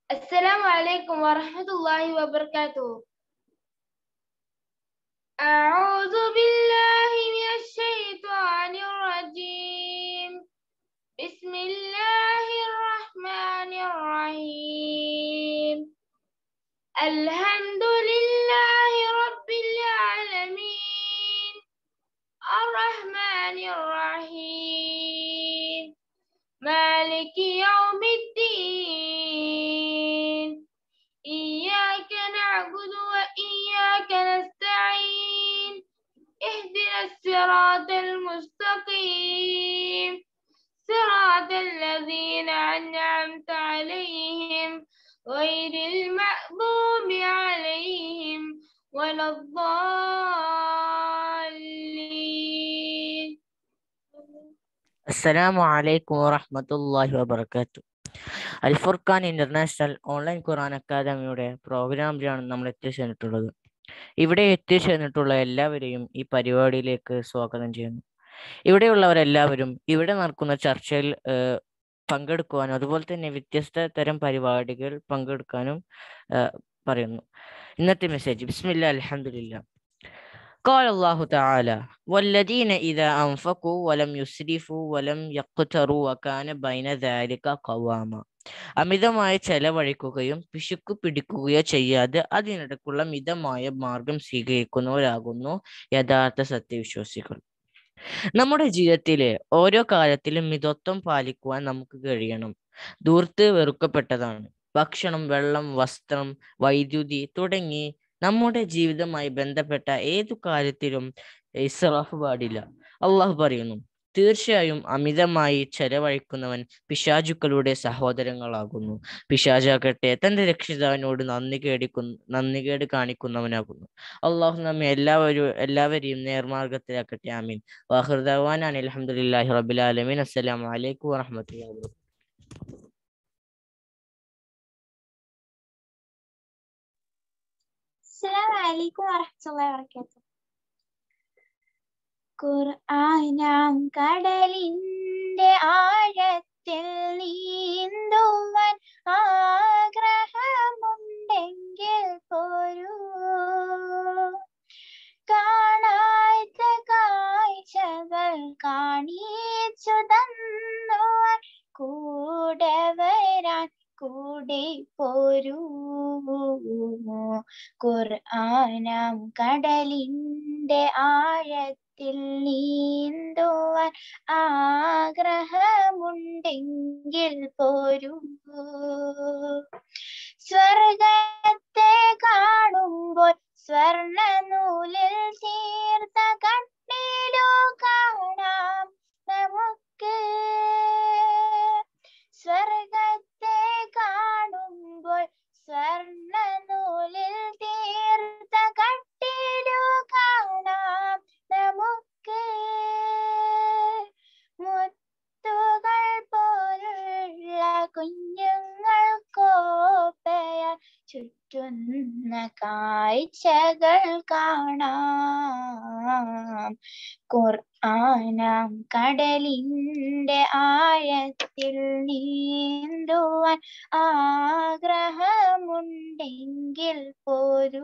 السلام عليكم ورحمة الله وبركاته. أعوذ بالله من الشيطان الرجيم. بسم الله الرحمن الرحيم. الحمد لله رب العالمين الرحمن الرحيم مالك يوم الدين إياك نعبد وإياك نستعين اهدنا الصراط المستقيم صراط الذين أنعمت عليهم غير المغضوب عليهم ولا الضالين. السلام عليكم ورحمة الله وبركاته. അൽ Furqan international online ഖുർആൻ അക്കാദമിയുടെ പ്രോഗ്രാമിലാണ് നമ്മൾ എത്തിച്ചേർന്നിട്ടുള്ളത്. ഇവിടെ എത്തിച്ചേർന്നിട്ടുള്ള എല്ലാവരെയും ഈ പരിപാടിയിലേക്ക് സ്വാഗതം ചെയ്യുന്നു. ഇവിടെയുള്ളവരെല്ലാവരും ഇവിടെ നടക്കുന്ന ചർച്ചയിൽ പങ്കെടുക്കുവാനും അതുപോലെ തന്നെ വ്യത്യസ്ത തരം പരിപാടികൾ പങ്കെടുക്കാനും പറയുന്നു. ഇന്നത്തെ മെസ്സേജ് ബിസ്മില്ലാ അൽഹംദുലില്ലാ. قال الله تعالى والذين إذا أنفقوا ولم يسرفوا ولم يقتروا وكان بين ذلك قواما. അമിതമായി ചെലവഴിക്കുകയും പിശുക്കു പിടിക്കുകയോ ചെയ്യാതെ അതിനിടക്കുള്ള മിതമായ മാർഗം സ്വീകരിക്കുന്നവരാകുന്നു യഥാർത്ഥ സത്യവിശ്വാസികൾ. നമ്മുടെ ജീവിതത്തിലെ ഓരോ കാര്യത്തിലും മിതത്വം പാലിക്കുവാൻ നമുക്ക് കഴിയണം. ധൂർത്ത് വെറുക്കപ്പെട്ടതാണ്. ഭക്ഷണം, വെള്ളം, വസ്ത്രം, വൈദ്യുതി തുടങ്ങി നമ്മുടെ ജീവിതവുമായി ബന്ധപ്പെട്ട ഏതു കാര്യത്തിലും ഇസ്റാഫ് പാടില്ല. അള്ളാഹു പറയുന്നു, തീർച്ചയായും അമിതമായി ചെലവഴിക്കുന്നവൻ പിശാചുക്കളുടെ സഹോദരങ്ങളാകുന്നു. പിശാചാകട്ടെ തന്റെ രക്ഷിതാവിനോട് നന്ദികേട് കാണിക്കുന്നവനാകുന്നു. അള്ളാഹു നമ്മെ എല്ലാവരെയും നേർമാർഗത്തിലാക്കട്ടെ. ആമീൻ. വാഖിറു ദഅ്വാനാ അൽഹംദുലില്ലാഹി റബ്ബിൽ ആലമീൻ. അസ്സലാമു അലൈക്കും വറഹ്മത്തുള്ളാഹി വബറകാതുഹു. السلام عليكم ورحمة الله وبركاته. ഖുർആനാം കടലിന്റെ ആഴത്തിൽ നീന്തുവാൻ ആഗ്രഹമുണ്ടെങ്കിൽ പോരൂ. കാണാത്ത കാഴ്ചകൾ കാണിച്ചു തന്നുവാൻ കൂടെ വരാൻ കൂടെ പോരൂ. ഖുർആനാം കടലിന്റെ ആഴത്തിൽ നീന്തുവാൻ ആഗ്രഹമുണ്ടെങ്കിൽ പോരൂ. സ്വർഗത്തെ കാണുമ്പോൾ സ്വർണ്ണ നൂലിൽ തീർത്ത കണ്ണിലോ കാണാം നമുക്ക്. സ്വർഗത്തെ കാണുമ്പോൾ സ്വർണ്ണ നൂലിൽ തീർത്ത കട്ടിലു കാണാം നമുക്ക്. മുത്തുകൾ പോലുള്ള കുഞ്ഞുങ്ങൾക്കോപ്പയാൽ ചുറ്റുന്ന കാഴ്ചകൾ കാണാം. ഖുർആനാം കടലിന്റെ ആഴത്തിൽ നീന്തുവാൻ ആഗ്രഹമുണ്ടെങ്കിൽ പോരൂ.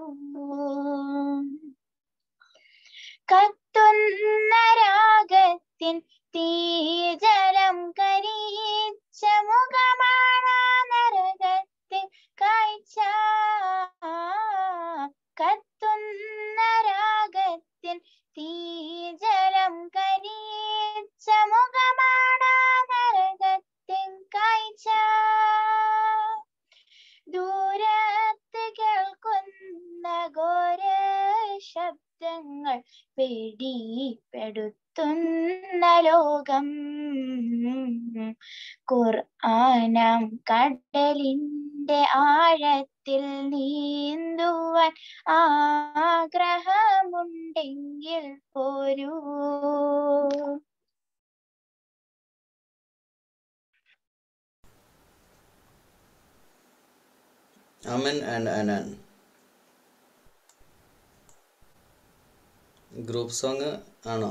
കത്തുന്ന രാഗത്തിൻ തീജലം കരിച്ച മുഖമാണ് നരകത്തിൻ കാഴ്ച. കത്തുന്ന രാഗത്തിൻ തീജലം കരിച്ച മുഖമാണ് നരകത്തിൻ കാഴ്ച. ദൂരത്ത് കേൾക്കുന്ന ഘോര ശബ്ദങ്ങൾ പിടിപെടുത്തുന്ന ലോകം. ഖുർആനാം കടലിന്റെ ആഴത്തിൽ നീന്തുവാൻ ആഗ്രഹമുണ്ടെങ്കിൽ പോരൂ. Amen and Anan. Group song ആണോ?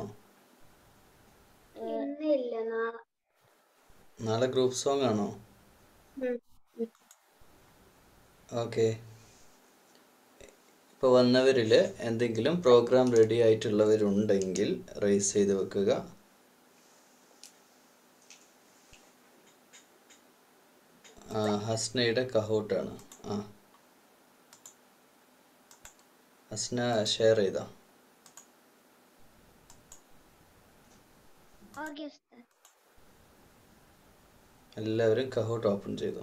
നാളെ ഗ്രൂപ്പ് സോങ് ആണോ? ഓക്കെ, ഇപ്പോൾ വന്നവരിൽ എന്തെങ്കിലും പ്രോഗ്രാം റെഡി ആയിട്ടുള്ളവരുണ്ടെങ്കിൽ റൈസ് ചെയ്ത് വെക്കുക. ഹസ്നയുടെ കഹോട്ടാണ്. ഹസ്ന ഷെയർ ചെയ്താ. എല്ലാവരും കഹോട്ട് ഓപ്പൺ ചെയ്തു.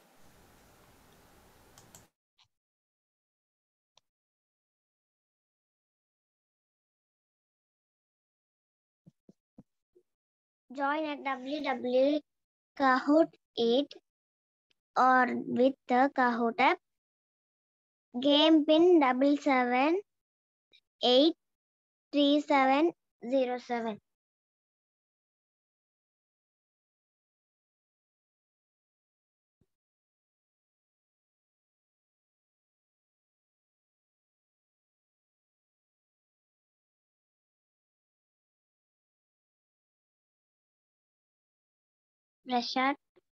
Join at www.kahoot 8 or with the Kahoot app. Game pin 77833707. Rashad,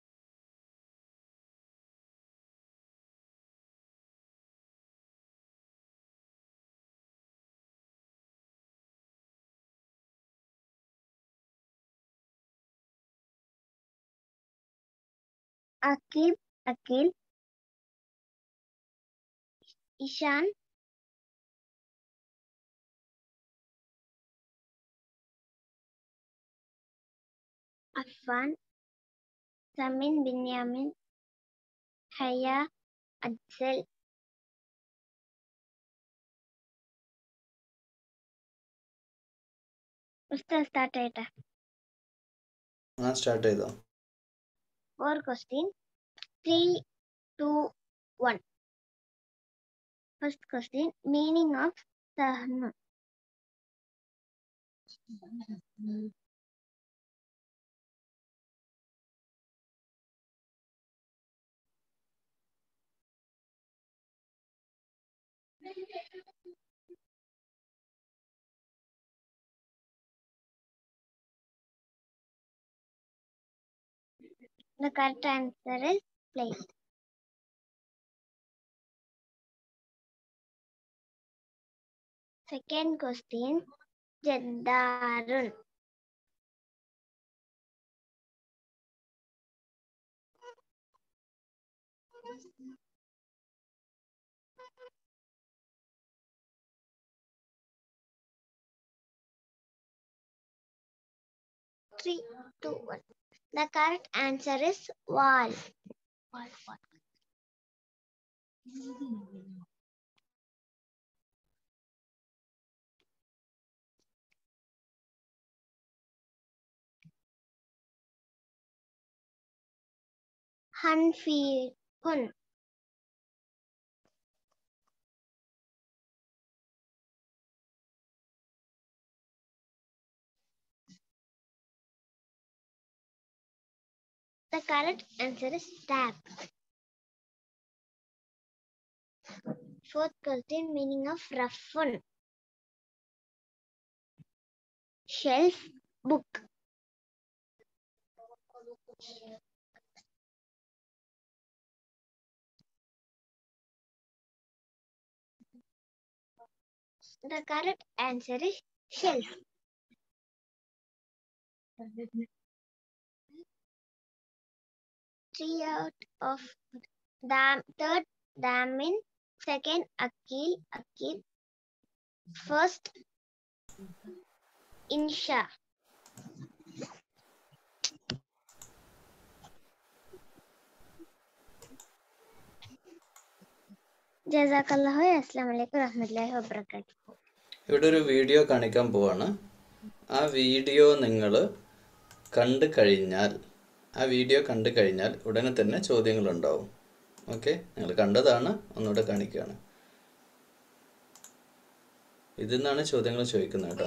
Akil, Ishan, Affan, Samin, Binyamin, Haya, Ajsel. Ustad start ചെയ്യട്ടെ. സ്റ്റാർട്ട് ചെയ്തോ. 4 question. 3, 2, 1. First question, meaning of Sahn. The correct answer is placed. Second question, Jaddarun. Three, two, one. The correct answer is wall. Hun. The correct answer is tap. Fourth question, meaning of Raffun. Shelf, book. The correct answer is shelf. Three out of third, Damin. Second, Akil. First, Insha. ജസാക്കല്ലാഹു. അസ്സലാമു അലൈക്കും വറഹ്മത്തുള്ളാഹി വബറകാതുഹു. ഇവിടെ ഒരു video കാണിക്കാൻ പോവാണ്. ആ video നിങ്ങൾ കണ്ടു കഴിഞ്ഞാൽ ഉടനെ തന്നെ ചോദ്യങ്ങളുണ്ടാവും. ഓക്കെ, നിങ്ങൾ കണ്ടതാണ്, ഒന്നുകൂടെ കാണിക്കുകയാണ്. ഇതിൽ നിന്നാണ് ചോദ്യങ്ങൾ ചോദിക്കുന്നത് കേട്ടോ.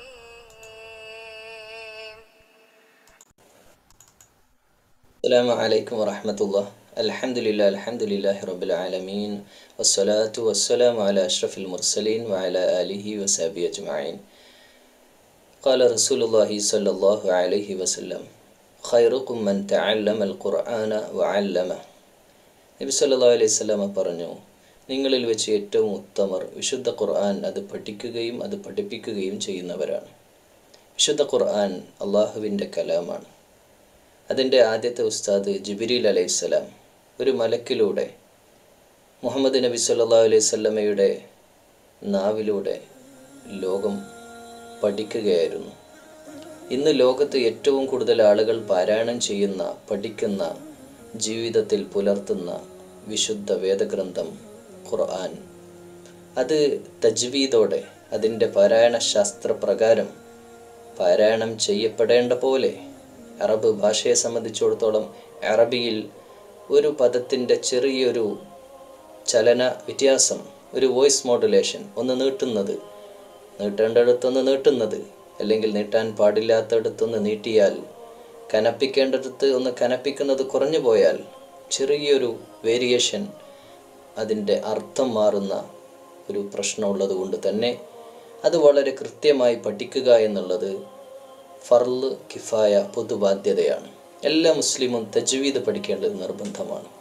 അസ്സലാമു അലൈക്കും വറഹ്മത്തുള്ളാഹി. അൽഹംദുലില്ലാഹി റബ്ബിൽ ആലമീൻ വസ്സലാത്തു വസ്സലാമു അലാ അഷ്റഫിൽ മുർസലീൻ വഅലാ ആലിഹി വസഹ്ബിഹി അജ്മഈൻ. ഖാല റസൂലുള്ളാഹി സ്വല്ലല്ലാഹു അലൈഹി വസല്ലം ഖൈറുക്കും മൻ തഅല്ലമൽ ഖുർആന വഅല്ലമഹു. നബി സല്ലല്ലാഹു അലൈഹി വസല്ലമ പറഞ്ഞു, നിങ്ങളിൽ വെച്ച് ഏറ്റവും ഉത്തമർ വിശുദ്ധ ഖുർആൻ അത് പഠിക്കുകയും അത് പഠിപ്പിക്കുകയും ചെയ്യുന്നവരാണ്. വിശുദ്ധ ഖുർആൻ അള്ളാഹുവിൻ്റെ കലാമാണ്. അതിൻ്റെ ആദ്യത്തെ ഉസ്താദ് ജിബ്രീൽ അലൈഹിസ്സലാം ഒരു മലക്കിലൂടെ മുഹമ്മദ് നബി സല്ലല്ലാഹു അലൈഹി വസല്ലമയുടെ നാവിലൂടെ ലോകം പഠിക്കുകയായിരുന്നു. ഇന്ന് ലോകത്ത് ഏറ്റവും കൂടുതൽ ആളുകൾ പാരായണം ചെയ്യുന്ന, പഠിക്കുന്ന, ജീവിതത്തിൽ പുലർത്തുന്ന വിശുദ്ധ വേദഗ്രന്ഥം ഖുർആൻ. അത് തജ്വീദോടെ അതിൻ്റെ പാരായണ ശാസ്ത്രപ്രകാരം പാരായണം ചെയ്യപ്പെടേണ്ട പോലെ, അറബ് ഭാഷയെ സംബന്ധിച്ചിടത്തോളം അറബിയിൽ ഒരു പദത്തിൻ്റെ ചെറിയൊരു ചലന വ്യത്യാസം, ഒരു വോയിസ് മോഡുലേഷൻ, ഒന്ന് നീട്ടുന്നത്, നീട്ടേണ്ടടുത്തൊന്ന് നീട്ടുന്നത്, അല്ലെങ്കിൽ നീട്ടാൻ പാടില്ലാത്തടത്തൊന്ന് നീട്ടിയാൽ, കനപ്പിക്കേണ്ടടുത്ത് ഒന്ന് കനപ്പിക്കുന്നത് കുറഞ്ഞു പോയാൽ, ചെറിയൊരു വേരിയേഷൻ, അതിൻ്റെ അർത്ഥം മാറുന്ന ഒരു പ്രശ്നമുള്ളത് കൊണ്ട് തന്നെ അത് വളരെ കൃത്യമായി പഠിക്കുക എന്നുള്ളത് ഫർള് കിഫായ പൊതുബാധ്യതയാണ്. എല്ലാ മുസ്ലിമും തജ്വീദ് പഠിക്കേണ്ടത് നിർബന്ധമാണ്.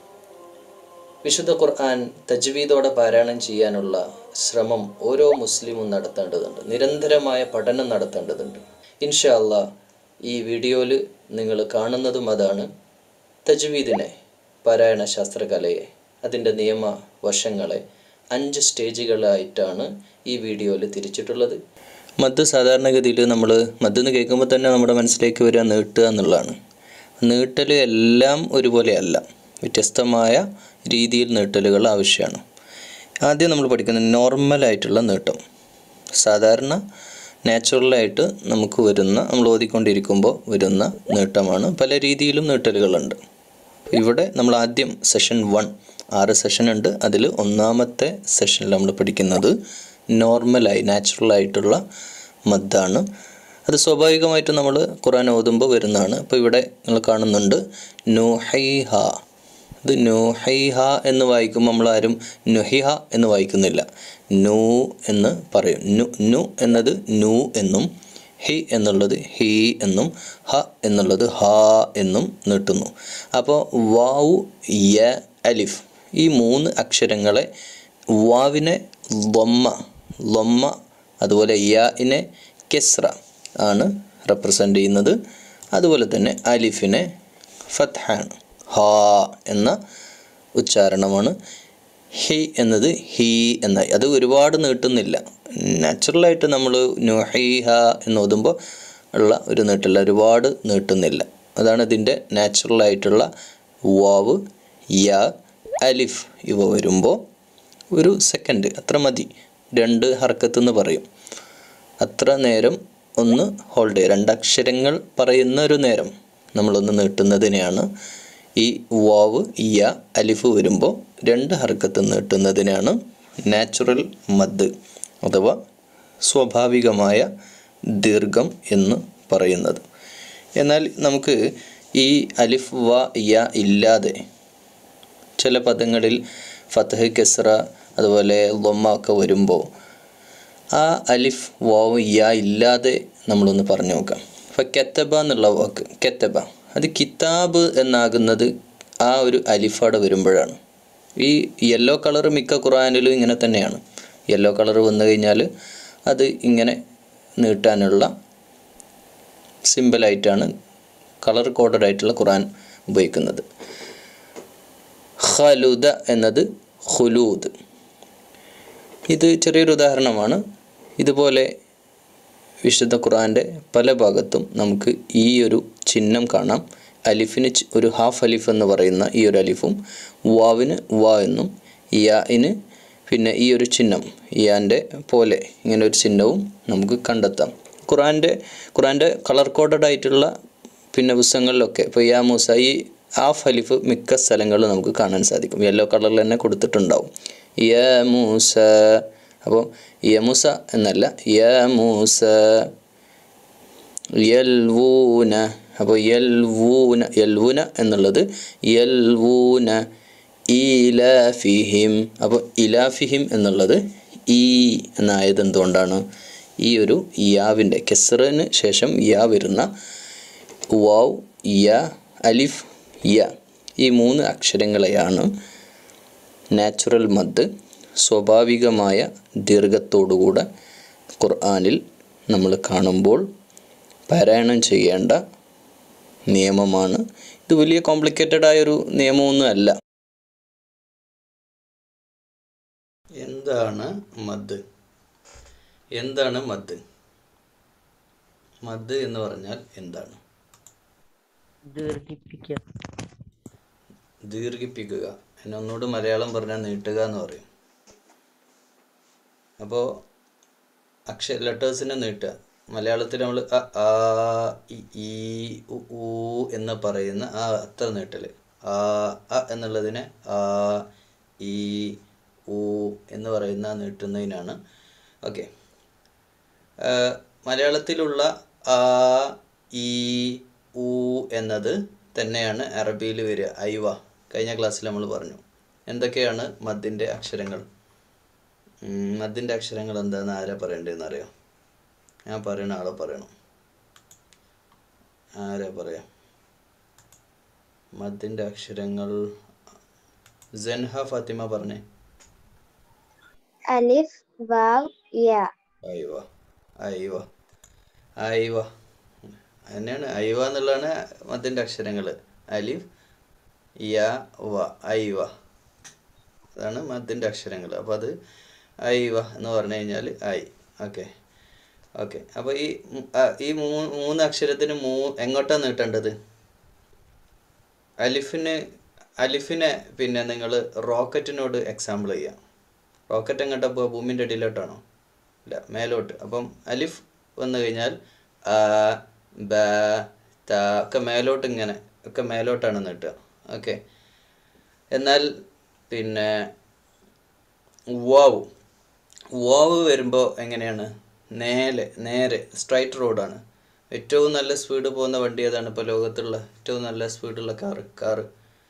വിശുദ്ധ ഖുർആൻ തജ്വീദോടെ പാരായണം ചെയ്യാനുള്ള ശ്രമം ഓരോ മുസ്ലിമും നടത്തേണ്ടതുണ്ട്. നിരന്തരമായ പഠനം നടത്തേണ്ടതുണ്ട്. ഇൻഷാ അല്ലാഹ് ഈ വീഡിയോയിൽ നിങ്ങൾ കാണുന്നതും അതാണ്. തജ്വീദിനെ, പാരായണ ശാസ്ത്രകലയെ, അതിൻ്റെ നിയമ വശങ്ങളെ 5 സ്റ്റേജുകളായിട്ടാണ് ഈ വീഡിയോയിൽ തിരിച്ചിട്ടുള്ളത്. മദ് സാധാരണഗതിയിൽ നമ്മൾ മദ് എന്ന് കേൾക്കുമ്പോൾ തന്നെ നമ്മുടെ മനസ്സിലേക്ക് വരിക നീട്ടുക എന്നുള്ളതാണ്. നീട്ടൽ എല്ലാം ഒരുപോലെ അല്ല, വ്യത്യസ്തമായ രീതിയിൽ നീട്ടലുകൾ ആവശ്യമാണ്. ആദ്യം നമ്മൾ പഠിക്കുന്നത് നോർമലായിട്ടുള്ള നീട്ടം, സാധാരണ നാച്ചുറലായിട്ട് നമുക്ക് വരുന്ന, നമ്മൾ ഓതിക്കൊണ്ടിരിക്കുമ്പോൾ വരുന്ന നീട്ടമാണ്. പല രീതിയിലും നീട്ടലുകളുണ്ട്. ഇവിടെ നമ്മൾ ആദ്യം സെഷൻ 1, 6 സെഷൻ ഉണ്ട്. അതിൽ ഒന്നാമത്തെ സെഷനിൽ നമ്മൾ പഠിക്കുന്നത് നോർമലായി, നാച്ചുറലായിട്ടുള്ള മദ്ദാണ്. അത് സ്വാഭാവികമായിട്ടും നമ്മൾ ഖുർആൻ ഓതുമ്പോൾ വരുന്നതാണ്. അപ്പോൾ ഇവിടെ നിങ്ങൾ കാണുന്നുണ്ട് നുഹൈഹ. ഇത് നുഹൈഹ എന്ന് വായിക്കുമ്പോൾ നമ്മളാരും നുഹിഹ എന്ന് വായിക്കുന്നില്ല, നു എന്ന് പറയും. നു എന്നത് നു എന്നും, ഹി എന്നുള്ളത് ഹി എന്നും, ഹ എന്നുള്ളത് ഹ എന്നും നീട്ടുന്നു. അപ്പോൾ വാവു, യ, അലിഫ്, ഈ 3 അക്ഷരങ്ങളെ, വാവിനെ ലൊമ്മ, അതുപോലെ യാഇനെ കെസ്ര ആണ് റെപ്രസെൻ്റ് ചെയ്യുന്നത്. അതുപോലെ തന്നെ അലിഫിനെ ഫത്ഹാണ്, ഹ എന്ന ഉച്ചാരണമാണ്. ഹി എന്നത് ഹി എന്ന, അത് ഒരുപാട് നീട്ടുന്നില്ല. നാച്ചുറലായിട്ട് നമ്മൾ നുഹൈഹ എന്ന് ഓതുമ്പോൾ ഉള്ള ഒരു നീട്ടില്ല, ഒരുപാട് നീട്ടുന്നില്ല. അതാണ് ഇതിൻ്റെ നാച്ചുറലായിട്ടുള്ള വാവ്, യ, അലിഫ് ഇവ വരുമ്പോൾ ഒരു സെക്കൻഡ് അത്ര മതി, 2 ഹർക്കത്ത് എന്ന് പറയും, അത്ര നേരം ഒന്ന് ഹോൾഡ് ചെയ്യുക. 2 അക്ഷരങ്ങൾ പറയുന്ന ഒരു നേരം നമ്മളൊന്ന് നീട്ടുന്നതിനെയാണ് ഈ വാവ്, യ, അലിഫ് വരുമ്പോൾ 2 ഹർക്കത്ത് നീട്ടുന്നതിനാണ് നാച്ചുറൽ മദ് അഥവാ സ്വാഭാവികമായ ദീർഘം എന്ന് പറയുന്നത്. എന്നാൽ നമുക്ക് ഈ അലിഫ്, വ, യ ഇല്ലാതെ ചില പദങ്ങളിൽ ഫത്ഹ്, കെസ്ര, അതുപോലെ ലൊമ്മ ഒക്കെ വരുമ്പോൾ ആ അലിഫ്, വാവ്, യ ഇല്ലാതെ നമ്മളൊന്ന് പറഞ്ഞു നോക്കാം. അപ്പോൾ കെത്തബ എന്നുള്ള വാക്ക്, കെത്തബ, അത് കിതാബ് എന്നാകുന്നത് ആ ഒരു അലിഫാടെ വരുമ്പോഴാണ്. ഈ യെല്ലോ കളർ മിക്ക ഖുർആനിലും ഇങ്ങനെ തന്നെയാണ്. യെല്ലോ കളർ വന്നു കഴിഞ്ഞാൽ അത് ഇങ്ങനെ നീട്ടാനുള്ള സിമ്പിളായിട്ടാണ് കളർ കോഡഡ് ആയിട്ടുള്ള ഖുർആൻ ഉപയോഗിക്കുന്നത്. ഖലുദ എന്നത് ഖുലൂദ്. ഇത് ചെറിയൊരു ഉദാഹരണമാണ്. ഇതുപോലെ വിശുദ്ധ ഖുർആൻ്റെ പല ഭാഗത്തും നമുക്ക് ഈ ഒരു ചിഹ്നം കാണാം. അലിഫിന് ഒരു ഹാഫ് അലിഫ് എന്ന് പറയുന്ന ഈ ഒരു അലിഫും, വാവിന് വ എന്നും, യാഇന് പിന്നെ ഈ ഒരു ചിഹ്നം യാൻ്റെ പോലെ ഇങ്ങനെ ഒരു ചിഹ്നവും നമുക്ക് കണ്ടെത്താം. ഖുർആൻ്റെ കളർ കോഡഡ് ആയിട്ടുള്ള പിന്നെ പുസ്തകങ്ങളിലൊക്കെ ഇപ്പോൾ യാ മൂസ, ഈ ഹാഫ് അലിഫ് മിക്ക സ്ഥലങ്ങളിലും നമുക്ക് കാണാൻ സാധിക്കും. യെല്ലോ കളറിൽ തന്നെ കൊടുത്തിട്ടുണ്ടാവും. യ മൂസ, അപ്പോൾ യമൂസ എന്നല്ല, യ മൂസ. യൽവൂന, അപ്പോൾ യൽവൂന എന്നുള്ളത് യൽവൂന. ഇലാഫിഹിം, അപ്പോൾ ഇലാഫിഹിം എന്നുള്ളത് ഈ എന്നായത് എന്തുകൊണ്ടാണ്? ഈ ഒരു യാവിൻ്റെ കെസ്റിന് ശേഷം യാ വരുന്ന വാവ്, യ, അലിഫ്, യ, ഈ 3 അക്ഷരങ്ങളെയാണ് നാച്ചുറൽ മദ്, സ്വാഭാവികമായ ദീർഘത്തോടുകൂടെ ഖുർആനിൽ നമ്മൾ കാണുമ്പോൾ പാരായണം ചെയ്യേണ്ട നിയമമാണ്. ഇത് വലിയ കോംപ്ലിക്കേറ്റഡ് ആയൊരു നിയമമൊന്നും അല്ല. എന്താണ് മദ്? എന്താണ് മദ്? മദ് എന്ന് പറഞ്ഞാൽ എന്താണ്? ദീർഘിപ്പിക്കുക. എന്നെ ഒന്നുകൂടി മലയാളം പറഞ്ഞാൽ നീട്ടുക എന്ന് പറയും. അപ്പോൾ ലെറ്റേഴ്സിനെ നീട്ടുക. മലയാളത്തിൽ നമ്മൾ അ ആ ഇ ഈ ഉ ഊ എന്ന് പറയുന്ന ആ അത്ര നീട്ടൽ. ആ അ എന്നുള്ളതിനെ ആ ഈ ഊ എന്ന് പറയുന്ന നീട്ടുന്നതിനാണ്. ഓക്കെ, മലയാളത്തിലുള്ള ആ ഈ ഊ എന്നത് തന്നെയാണ് അറബിയിൽ വരിക. ഐവ കഴിഞ്ഞ ക്ലാസ്സിൽ നമ്മൾ പറഞ്ഞു. എന്തൊക്കെയാണ് മദ്ദിൻ്റെ അക്ഷരങ്ങൾ? മദ്ദിൻ്റെ അക്ഷരങ്ങൾ എന്താണെന്ന് ആരാ പറയേണ്ടതെന്ന് അറിയാം? ഞാൻ പറയുന്ന ആളെ പറയണം. ആരാ പറയാം? മദ്ദിൻ്റെ അക്ഷരങ്ങൾ സെൻഹ ഫാത്തിമ പറഞ്ഞേ. അലിഫ്, വാവ്, യാ. ഐവ ഐവ ഐവ തന്നെയാണ്. ഐവ എന്നുള്ളതാണ് മദ്ദിൻ്റെ അക്ഷരങ്ങൾ. അലിഫ്, യ, വ, ഐവ, അതാണ് മദ്ദിൻ്റെ അക്ഷരങ്ങൾ. അപ്പോൾ അത് ഐവ എന്ന് പറഞ്ഞു കഴിഞ്ഞാൽ ഐ. ഓക്കെ ഓക്കെ അപ്പോൾ ഈ മൂന്ന് അക്ഷരത്തിന് എങ്ങോട്ടാണ് നീട്ടേണ്ടത്? അലിഫിനെ പിന്നെ നിങ്ങൾ റോക്കറ്റിനോട് എക്സാമ്പിൾ ചെയ്യാം. റോക്കറ്റ് എങ്ങോട്ടാ പോവുക? ഭൂമിൻ്റെ അടിയിലോട്ടാണോ? ഇല്ല, മേലോട്ട്. അപ്പം അലിഫ് വന്നു കഴിഞ്ഞാൽ ആ ബ ത ഒക്കെ മേലോട്ട്, ഇങ്ങനെ ഒക്കെ മേലോട്ടാണ് നീട്ടുക. ഓക്കെ, എന്നാൽ പിന്നെ വാവ് വരുമ്പോൾ എങ്ങനെയാണ്? നേരെ സ്ട്രൈറ്റ് റോഡാണ്. ഏറ്റവും നല്ല സ്പീഡ് പോകുന്ന വണ്ടി ഏതാണ്? ഇപ്പോൾ ലോകത്തുള്ള ഏറ്റവും നല്ല സ്പീഡുള്ള കാറ്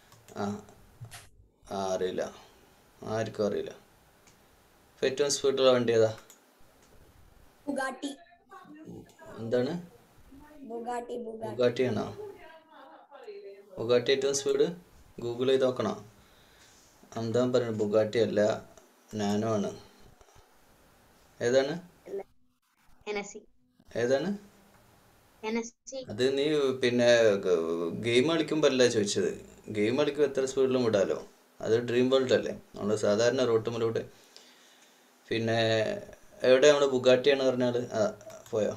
അറിയില്ല, ആർക്കും അറിയില്ല. ഇപ്പോൾ ഏറ്റവും സ്പീഡുള്ള വണ്ടി ഏതാ? എന്താണ്? ബുഗാട്ടിയാണോ? ബുഗാട്ടി ഏറ്റവും സ്പീഡ്? ഗൂഗിൾ ചെയ്ത് നോക്കണോ? എന്താ പറയുന്നത്? ബുഗാട്ടി അല്ല, നാനോ ആണ്. ഏതാണ്? ഏതാണ്? അത് നീ പിന്നെ ഗെയിം കളിക്കുമ്പോൾ അല്ല ചോദിച്ചത്. ഗെയിം കളിക്കുമ്പോൾ എത്ര സ്പീഡിലും വിടാലോ. അത് ഡ്രീം വേൾഡ് അല്ലേ, നമ്മൾ സാധാരണ റോട്ടുമ്പിലൂടെ. പിന്നെ എവിടെ നമ്മൾ ബുഗാട്ടിയാണ് പറഞ്ഞാൽ പോയോ?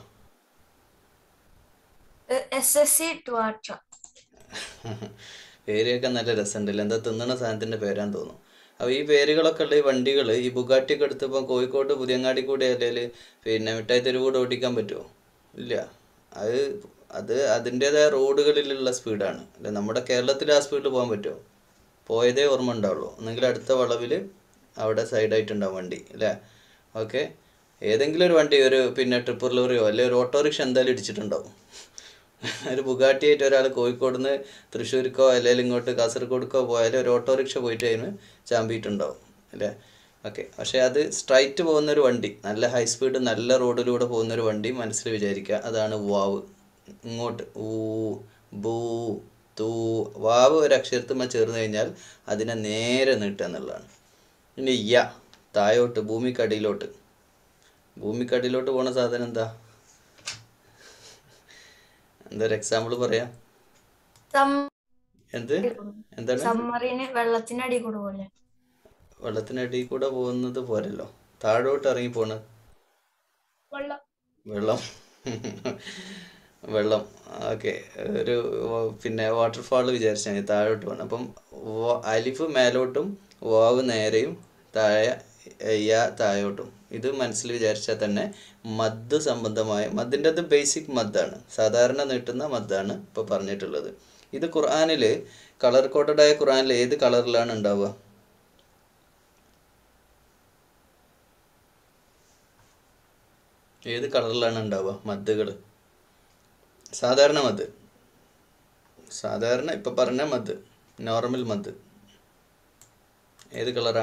പേരൊക്കെ നല്ല രസമുണ്ടല്ലോ. എന്താ തിന്നണ സാധനത്തിൻ്റെ പേരാന്ന് തോന്നുന്നു. അപ്പോൾ ഈ പേരുകളൊക്കെ ഉള്ള ഈ വണ്ടികൾ, ഈ ബുഗാട്ടിയൊക്കെ എടുത്തപ്പോൾ കോഴിക്കോട് പുതിയങ്ങാടി കൂടെ അല്ലെങ്കിൽ പിന്നെ മിഠായി തെരുവ് കൂടെ ഓടിക്കാൻ പറ്റുമോ? ഇല്ല. അത് അതിൻ്റേതായ റോഡുകളിലുള്ള സ്പീഡാണ്. അല്ല, നമ്മുടെ കേരളത്തിൽ ആ സ്പീഡിൽ പോകാൻ പറ്റുമോ? പോയതേ ഓർമ്മ ഉണ്ടാവുള്ളൂ. ഒന്നെങ്കിൽ അടുത്ത വളവിൽ അവിടെ സൈഡായിട്ടുണ്ടാവും വണ്ടി, അല്ലേ? ഓക്കെ, ഏതെങ്കിലും ഒരു വണ്ടി, ഒരു പിന്നെ ട്രിപ്പർ ലോറിയോ അല്ലെങ്കിൽ ഒരു ഓട്ടോറിക്ഷ എന്തായാലും ഇടിച്ചിട്ടുണ്ടാവും. ഒരു ബുഗാട്ടിയായിട്ട് ഒരാൾ കോഴിക്കോട് നിന്ന് തൃശ്ശൂർക്കോ അല്ലെങ്കിൽ ഇങ്ങോട്ട് കാസർഗോഡ്ക്കോ പോയാലും ഒരു ഓട്ടോറിക്ഷ പോയിട്ട് അതിന് ചാമ്പിയിട്ടുണ്ടാവും, അല്ലേ? ഓക്കെ, പക്ഷേ അത് സ്ട്രൈറ്റ് പോകുന്നൊരു വണ്ടി, നല്ല ഹൈ സ്പീഡ് നല്ല റോഡിലൂടെ പോകുന്നൊരു വണ്ടി മനസ്സിൽ വിചാരിക്കുക. അതാണ് വാവ്. ഇങ്ങോട്ട് ഊ ബൂ തൂ. വാവ് ഒരു അക്ഷരത്തുമ്മ ചേർന്ന് കഴിഞ്ഞാൽ അതിനെ നേരെ നീട്ടുക എന്നുള്ളതാണ്. പിന്നെ യ, താഴോട്ട്, ഭൂമിക്കടിയിലോട്ട്. ഭൂമിക്കടിയിലോട്ട് പോണ സാധനം എന്താ? എന്തൊരു എക്സാമ്പിൾ പറയാം? എന്താണ്? വെള്ളത്തിനടിയിൽ കൂടെ പോകുന്നത് പോരല്ലോ, താഴോട്ട് ഇറങ്ങി പോണ വെള്ളം. ഓക്കെ, ഒരു പിന്നെ വാട്ടർഫാൾ വിചാരിച്ചാൽ മതി, താഴോട്ട് പോകണം. അപ്പം അലിഫ് മേലോട്ടും വാവ് നേരെയും താഴോട്ടും. ഇത് മനസ്സിൽ വിചാരിച്ചാൽ തന്നെ മദ് സംബന്ധമായ, മദ്ദിൻ്റെ അത് ബേസിക് മദ്ദാണ്, സാധാരണ നീട്ടുന്ന മദ്ദാണ് ഇപ്പോൾ പറഞ്ഞിട്ടുള്ളത്. ഇത് ഖുർആനിൽ കളർ കോഡഡായ ഖുർആനിൽ ഏത് കളറിലാണ് ഉണ്ടാവുക? ഏത് കളറിലാണ് ഉണ്ടാവുക മദ്ദുകൾ? സാധാരണ മദ്, സാധാരണ ഇപ്പം പറഞ്ഞ മദ്, നോർമൽ മദ് ഏത് കളറാ?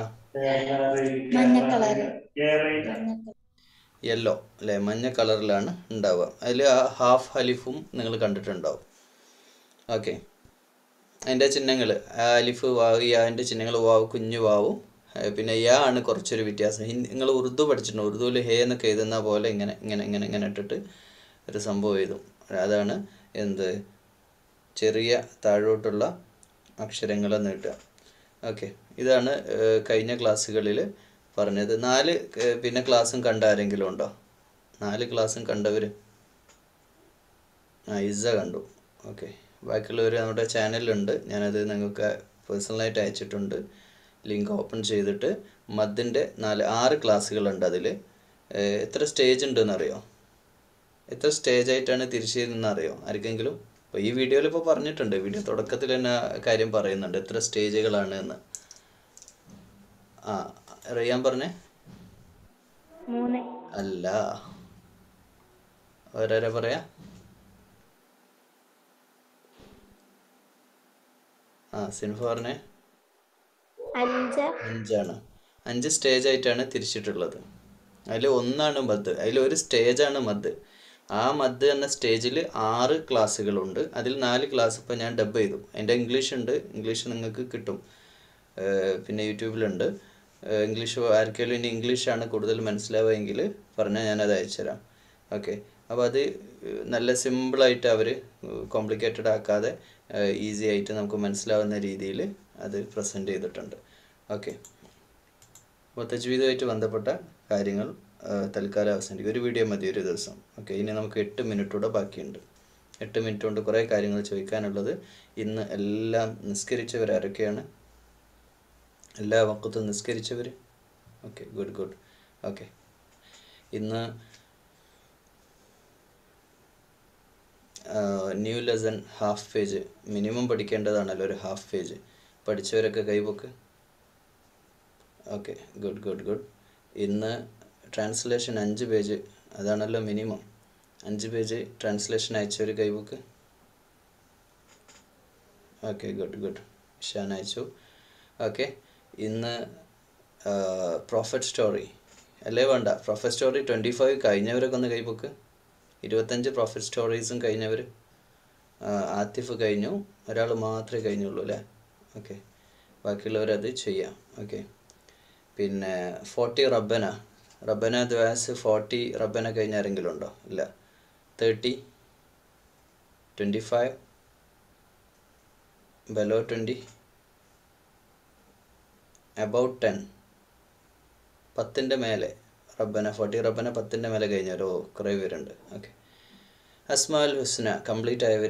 യെല്ലോ അല്ലേ, മഞ്ഞ കളറിലാണ് ഉണ്ടാവുക. അതിൽ ആ ഹാഫ് ഹലിഫും നിങ്ങൾ കണ്ടിട്ടുണ്ടാവും. ഓക്കെ, അതിൻ്റെ ചിഹ്നങ്ങൾ അലിഫ് വാവ് യാൻ്റെ ചിഹ്നങ്ങൾ വാവ് കുഞ്ഞു വാവും പിന്നെ യാ ആണ് കുറച്ചൊരു വ്യത്യാസം. നിങ്ങൾ ഉറുദു പഠിച്ചിട്ടുണ്ട്, ഉറുദുവിൽ ഹേ എന്നൊക്കെ എഴുതുന്ന പോലെ ഇങ്ങനെ ഇങ്ങനെ ഇങ്ങനെ ഇങ്ങനെ ഇട്ടിട്ട് ഒരു സംഭവം എഴുതും. അതാണ് എന്ത് ചെറിയ താഴോട്ടുള്ള അക്ഷരങ്ങൾ നീട്ടുക. ഓക്കെ, ഇതാണ് കഴിഞ്ഞ ക്ലാസ്സുകളിൽ പറഞ്ഞത്. 4 പിന്നെ ക്ലാസ്സും കണ്ട ആരെങ്കിലും ഉണ്ടോ? 4 ക്ലാസ്സും കണ്ടവർ? ഇസ കണ്ടു. ഓക്കെ, ബാക്കിയുള്ളവർ നമ്മുടെ ചാനലിലുണ്ട്, ഞാനത് നിങ്ങൾക്ക് പേഴ്സണലായിട്ട് അയച്ചിട്ടുണ്ട്. ലിങ്ക് ഓപ്പൺ ചെയ്തിട്ട് മദ്ദിൻ്റെ 6 ക്ലാസ്സുകളുണ്ട്. അതിൽ എത്ര സ്റ്റേജ് ഉണ്ടെന്നറിയോ? എത്ര സ്റ്റേജായിട്ടാണ് തിരിച്ചിരുന്നറിയോ ആർക്കെങ്കിലും? അപ്പോൾ ഈ വീഡിയോയിൽ ഇപ്പോൾ പറഞ്ഞിട്ടുണ്ട്, വീഡിയോ തുടക്കത്തിൽ തന്നെ കാര്യം പറയുന്നുണ്ട് എത്ര സ്റ്റേജുകളാണ് എന്ന്. അറിയാൻ പറഞ്ഞേ? 3. അല്ല, ഓരോരോ പറയാ. സിൻഫ പറഞ്ഞേ. 5 5 സ്റ്റേജായിട്ടാണ് തിരിച്ചിട്ടുള്ളത്. അതിൽ ഒന്നാണ് മദ്, അതിലൊരു സ്റ്റേജാണ് മദ്. ആ മദ് എന്ന സ്റ്റേജിൽ 6 ക്ലാസ്സുകളുണ്ട്. അതിൽ 4 ക്ലാസ് ഇപ്പോൾ ഞാൻ ഡബ് ചെയ്തു. അതിൻ്റെ ഇംഗ്ലീഷ് ഉണ്ട്, ഇംഗ്ലീഷ് നിങ്ങൾക്ക് കിട്ടും, പിന്നെ യൂട്യൂബിലുണ്ട്. ഇംഗ്ലീഷ് ആർക്കെങ്കിലും ഇനി ഇംഗ്ലീഷാണ് കൂടുതൽ മനസ്സിലാവുമെങ്കിൽ പറഞ്ഞാൽ ഞാനത് അയച്ചുതരാം. ഓക്കെ, അപ്പോൾ അത് നല്ല സിമ്പിളായിട്ട് അവർ കോംപ്ലിക്കേറ്റഡ് ആക്കാതെ ഈസി ആയിട്ട് നമുക്ക് മനസ്സിലാവുന്ന രീതിയിൽ അത് പ്രസൻറ്റ് ചെയ്തിട്ടുണ്ട്. ഓക്കെ, അപ്പോൾ തജ്വീദുമായിട്ട് ബന്ധപ്പെട്ട കാര്യങ്ങൾ തൽക്കാലം അവസാനിക്കും. ഒരു വീഡിയോ മതി ഒരു ദിവസം. ഓക്കെ, ഇനി നമുക്ക് 8 മിനിറ്റ് കൂടെ ബാക്കിയുണ്ട്. 8 മിനിറ്റ് കൊണ്ട് കുറേ കാര്യങ്ങൾ ചോദിക്കാനുള്ളത്. ഇന്ന് എല്ലാം നിസ്കരിച്ചവർ ആരൊക്കെയാണ്? എല്ലാ വക്കത്തും നിസ്കരിച്ചവർ? Okay, good good. ഓക്കെ, ഇന്ന് new lesson half page minimum പഠിക്കേണ്ടതാണല്ലോ, ഒരു ഹാഫ് പേജ്. പഠിച്ചവരൊക്കെ കൈബുക്ക്. Okay, good good good. ഇന്ന് ട്രാൻസ്ലേഷൻ 5 പേജ്, അതാണല്ലോ മിനിമം. 5 പേജ് ട്രാൻസ്ലേഷൻ അയച്ചൊരു കൈബുക്ക്. Okay, good good. ഷാൻ അയച്ചു. ഓക്കെ, ഇന്ന് പ്രോഫറ്റ് സ്റ്റോറി അല്ലേ വേണ്ട, പ്രോഫറ്റ് സ്റ്റോറി 25 കഴിഞ്ഞവരൊക്കെ ഒന്ന് കൈബുക്ക്. 25 പ്രോഫറ്റ് സ്റ്റോറീസും കഴിഞ്ഞവർ. ആത്തിഫ് കഴിഞ്ഞു, ഒരാൾ മാത്രമേ കഴിഞ്ഞുള്ളൂ അല്ലേ? ഓക്കെ, ബാക്കിയുള്ളവരത് ചെയ്യാം. ഓക്കെ, പിന്നെ 40 റബ്ബന ദ്വാസ് 40 റബ്ബന കഴിഞ്ഞ ആരെങ്കിലും ഉണ്ടോ? ഇല്ല. 30, 25, below 20, about 10, 10ൻ്റെ മേലെ റബ്ബന 40 റബ്ബന 10ൻ്റെ മേലെ കഴിഞ്ഞവരോ കുറേ പേരുണ്ട്. ഓക്കെ, അസ്മാഉൽ ഹുസ്ന കംപ്ലീറ്റ് ആയവർ?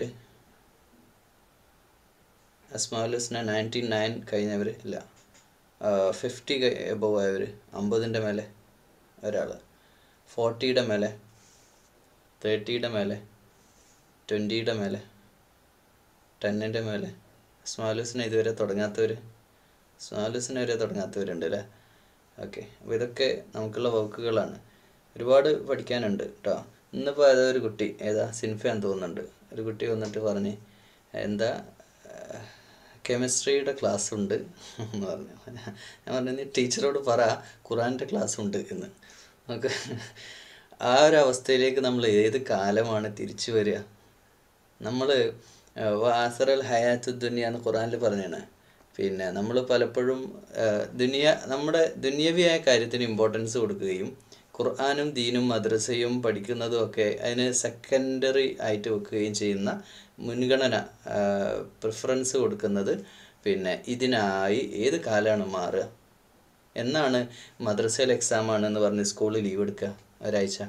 അസ്മാഉൽ ഹുസ്ന 99 കഴിഞ്ഞവർ? ഇല്ല. 50 എബോവ് ആയവർ? 50ൻ്റെ മേലെ ഒരാൾ. 40യുടെ മേലെ? 30യുടെ മേലെ? 20യുടെ മേലെ? 10ൻ്റെ മേലെ? അസ്മാഉൽ ഹുസ്ന ഇതുവരെ തുടങ്ങാത്തവർ? അസ്മാഉൽ ഹുസ്ന വരെ തുടങ്ങാത്തവരുണ്ട് അല്ലേ? ഓക്കെ, അപ്പോൾ ഇതൊക്കെ നമുക്കുള്ള വർക്കുകളാണ്. ഒരുപാട് പഠിക്കാനുണ്ട് കേട്ടോ. ഇന്നിപ്പോൾ അതൊരു കുട്ടി, സിൻഫയാന്ന് തോന്നുന്നുണ്ട്, ഒരു കുട്ടി വന്നിട്ട് പറഞ്ഞ് എന്താ കെമിസ്ട്രിയുടെ ക്ലാസ് ഉണ്ട് എന്ന് പറഞ്ഞു. ഞാൻ പറഞ്ഞു നീ ടീച്ചറോട് പറ ഖുറാൻ്റെ ക്ലാസ് ഉണ്ട് എന്ന്. നമുക്ക് ആ ഒരു അവസ്ഥയിലേക്ക് നമ്മൾ ഏത് കാലമാണ് തിരിച്ചു വരിക? നമ്മൾ വാസറൽ ഹയാത്തു ദുനിയ എന്ന് ഖുറാനിൽ പറഞ്ഞാണ്. പിന്നെ നമ്മൾ പലപ്പോഴും നമ്മുടെ ദുനിയവിയായ കാര്യത്തിന് ഇമ്പോർട്ടൻസ് കൊടുക്കുകയും ഖുർആനും ദീനും മദ്രസയും പഠിക്കുന്നതും ഒക്കെ അതിന് സെക്കൻഡറി ആയിട്ട് വെക്കുകയും ചെയ്യുന്ന മുൻഗണന പ്രിഫറൻസ് കൊടുക്കുന്നത് പിന്നെ ഇതിനായി ഏത് കാലമാണ് മാറുക? എന്നാണ് മദ്രസയിൽ എക്സാം ആണെന്ന് പറഞ്ഞ് സ്കൂളിൽ ലീവ് എടുക്കുക ഒരാഴ്ച?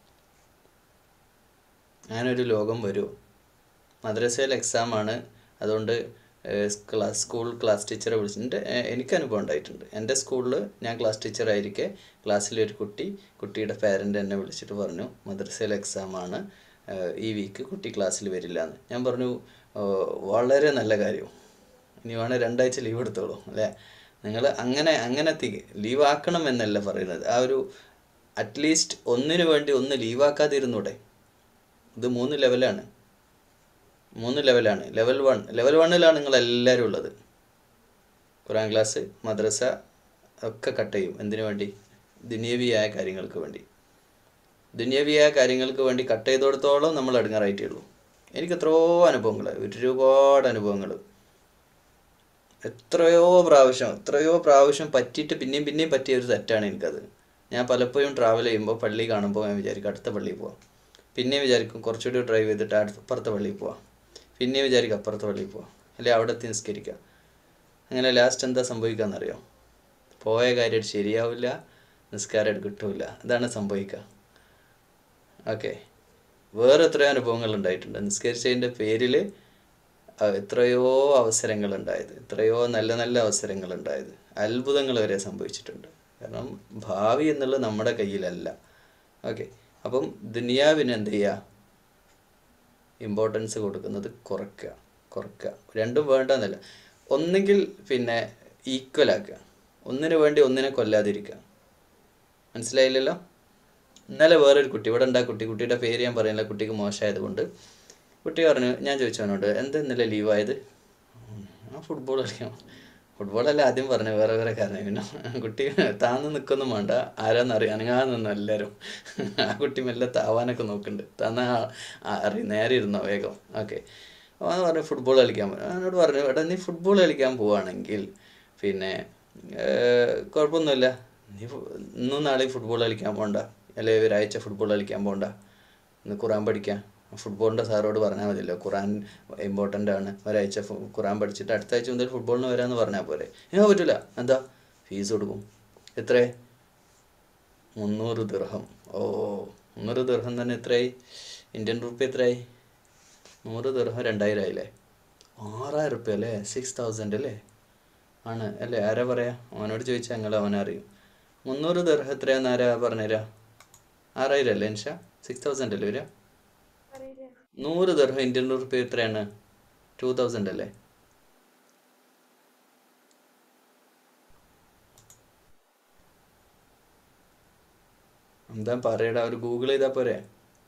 അങ്ങനൊരു ലോകം വരുമോ? മദ്രസയിൽ എക്സാമാണ്, അതുകൊണ്ട് സ്കൂൾ ക്ലാസ് ടീച്ചറെ വിളിച്ചിട്ട് എനിക്ക് അനുഭവം ഉണ്ടായിട്ടുണ്ട്. എൻ്റെ സ്കൂളിൽ ഞാൻ ക്ലാസ് ടീച്ചറായിരിക്കെ ക്ലാസ്സിലൊരു കുട്ടിയുടെ പാരൻ്റ് എന്നെ വിളിച്ചിട്ട് പറഞ്ഞു മദ്രസയിൽ എക്സാമാണ്, ഈ വീക്ക് കുട്ടി ക്ലാസ്സിൽ വരില്ല എന്ന്. ഞാൻ പറഞ്ഞു വളരെ നല്ല കാര്യം, ഇനി വേണേൽ 2 ആഴ്ച ലീവ് എടുത്തോളൂ അല്ലേ? നിങ്ങൾ അങ്ങനെ ലീവ് ആക്കണം എന്നല്ല പറയുന്നത്, ആ ഒരു അറ്റ്ലീസ്റ്റ് ഒന്നിനു വേണ്ടി ഒന്ന് ലീവാക്കാതിരുന്നൂടെ? ഇത് 3 ലെവലാണ്. ലെവൽ 1ലാണ് നിങ്ങളെല്ലാവരും ഉള്ളത്. ഖുറാൻ ക്ലാസ് മദ്രസ ഒക്കെ കട്ട് ചെയ്യും. എന്തിനു വേണ്ടി? ദുനിയവിയായ കാര്യങ്ങൾക്ക് വേണ്ടി. ദുനിയവിയായ കാര്യങ്ങൾക്ക് വേണ്ടി കട്ട് ചെയ്തെടുത്തോളം നമ്മൾ ഇടങ്ങാറായിട്ടേ ഉള്ളൂ. എനിക്ക് എത്രയോ അനുഭവങ്ങൾ, ഒരുപാട് അനുഭവങ്ങൾ. എത്രയോ പ്രാവശ്യം പറ്റിയിട്ട് പിന്നെയും പറ്റിയ ഒരു തെറ്റാണ് എനിക്കത്. ഞാൻ പലപ്പോഴും ട്രാവൽ ചെയ്യുമ്പോൾ പള്ളി കാണുമ്പോൾ ഞാൻ വിചാരിക്കും അടുത്ത പള്ളിയിൽ പോവാം, പിന്നെ വിചാരിക്കും കുറച്ചുകൂടി ഡ്രൈവ് ചെയ്തിട്ട് അപ്പുറത്തെ പള്ളിയിൽ പോവാം, പിന്നെ വിചാരിക്കും അപ്പുറത്തെ പള്ളിയിൽ പോവാം, അല്ലെങ്കിൽ അവിടെ എത്തി നിസ്കരിക്കാം. അങ്ങനെ ലാസ്റ്റ് എന്താ സംഭവിക്കാമെന്നറിയോ? പോയ കാര്യം ശരിയാവില്ല, നിസ്കാരം കിട്ടില്ല, ഇതാണ് സംഭവിക്കുക. ഓക്കെ, വേറെ എത്രയോ അനുഭവങ്ങൾ ഉണ്ടായിട്ടുണ്ട്. നിസ്കരിച്ചതിൻ്റെ പേരിൽ എത്രയോ അവസരങ്ങളുണ്ടായത്, എത്രയോ നല്ല അവസരങ്ങളുണ്ടായത്, അത്ഭുതങ്ങൾ വരെ സംഭവിച്ചിട്ടുണ്ട്. കാരണം ഭാവി എന്നുള്ളത് നമ്മുടെ കയ്യിലല്ല. ഓക്കെ, അപ്പം ദുനിയാവിന് എന്ത് ചെയ്യുക? ഇമ്പോർട്ടൻസ് കൊടുക്കുന്നത് കുറയ്ക്കുക. രണ്ടും വേണ്ടെന്നല്ല, ഒന്നുകിൽ പിന്നെ ഈക്വലാക്കുക, ഒന്നിനു വേണ്ടി ഒന്നിനെ കൊല്ലാതിരിക്കുക. മനസ്സിലായില്ലല്ലോ? ഇന്നലെ വേറൊരു കുട്ടി ഇവിടെ ഉണ്ടാ കുട്ടിയുടെ പേര് ഞാൻ പറയുന്നില്ല, കുട്ടിക്ക് മോശമായത് കൊണ്ട് കുട്ടി പറഞ്ഞു, ഞാൻ ചോദിച്ചു അവനോട്, എന്താ ഇന്നലെ ലീവായത്? ഫുട്ബോൾ കളിക്കാം. ഫുട്ബോളല്ല ആദ്യം പറഞ്ഞു, വേറെ കാരണം. പിന്നെ കുട്ടി താന്ന് നിൽക്കൊന്നും വേണ്ട, ആരാന്നറിയാം, അനങ്ങാന്നൊന്നും എല്ലാവരും. ആ കുട്ടി മെല്ലെ താവാനൊക്കെ നോക്കുന്നുണ്ട്. താന്ന നേരെ ഇരുന്നോ വേഗം. ഓക്കെ, അപ്പോൾ അവൻ പറഞ്ഞു ഫുട്ബോൾ കളിക്കാൻ പോകും. അവനോട് പറഞ്ഞു, എടാ നീ ഫുട്ബോൾ കളിക്കാൻ പോവുകയാണെങ്കിൽ പിന്നെ കുഴപ്പമൊന്നുമില്ല, നീ ഇന്നും നാളെയും ഫുട്ബോൾ കളിക്കാൻ പോകണ്ട, അല്ലെങ്കിൽ ഒരാഴ്ച ഫുട്ബോൾ കളിക്കാൻ പോകണ്ട, ഇന്ന് ഖുറാൻ പഠിക്കാം. ഫുട്ബോളിൻ്റെ സാറോട് പറഞ്ഞാൽ മതിയല്ലോ, ഖുറാൻ ഇമ്പോർട്ടൻ്റ് ആണ്, ഒരാഴ്ച ഖുറാൻ പഠിച്ചിട്ട് അടുത്ത ആഴ്ച മുതൽ ഫുട്ബോളിന് വരാമെന്ന് പറഞ്ഞാൽ പോരെ. പറ്റില്ല, എന്താ ഫീസ് കൊടുക്കും? എത്ര? 300 ദിർഹം. 300 ദിർഹം തന്നെ എത്രയായി? ഇന്ത്യൻ റുപ്പി എത്രയായി? 100 ദിർഹം 2000 ആയില്ലേ? 6000 റുപ്യ അല്ലേ? 6000 അല്ലേ? ആണ് അല്ലേ? ആരാ പറയാ? അവനോട് ചോദിച്ചാൽ ഞങ്ങൾ അവനറിയും. 300 ദിർഹം എത്രയാന്ന് ആരാ പറഞ്ഞുതരാ? 6000 അല്ലേ നിഷ? 6000 അല്ലേ വരിക? 100 ദിർഹം ഇന്ത്യൻ റുപ്പി എത്രയാണ്? 2000 അല്ലേ? എന്താ പറയടാ, ഒരു ഗൂഗിൾ ചെയ്താ പോരെ?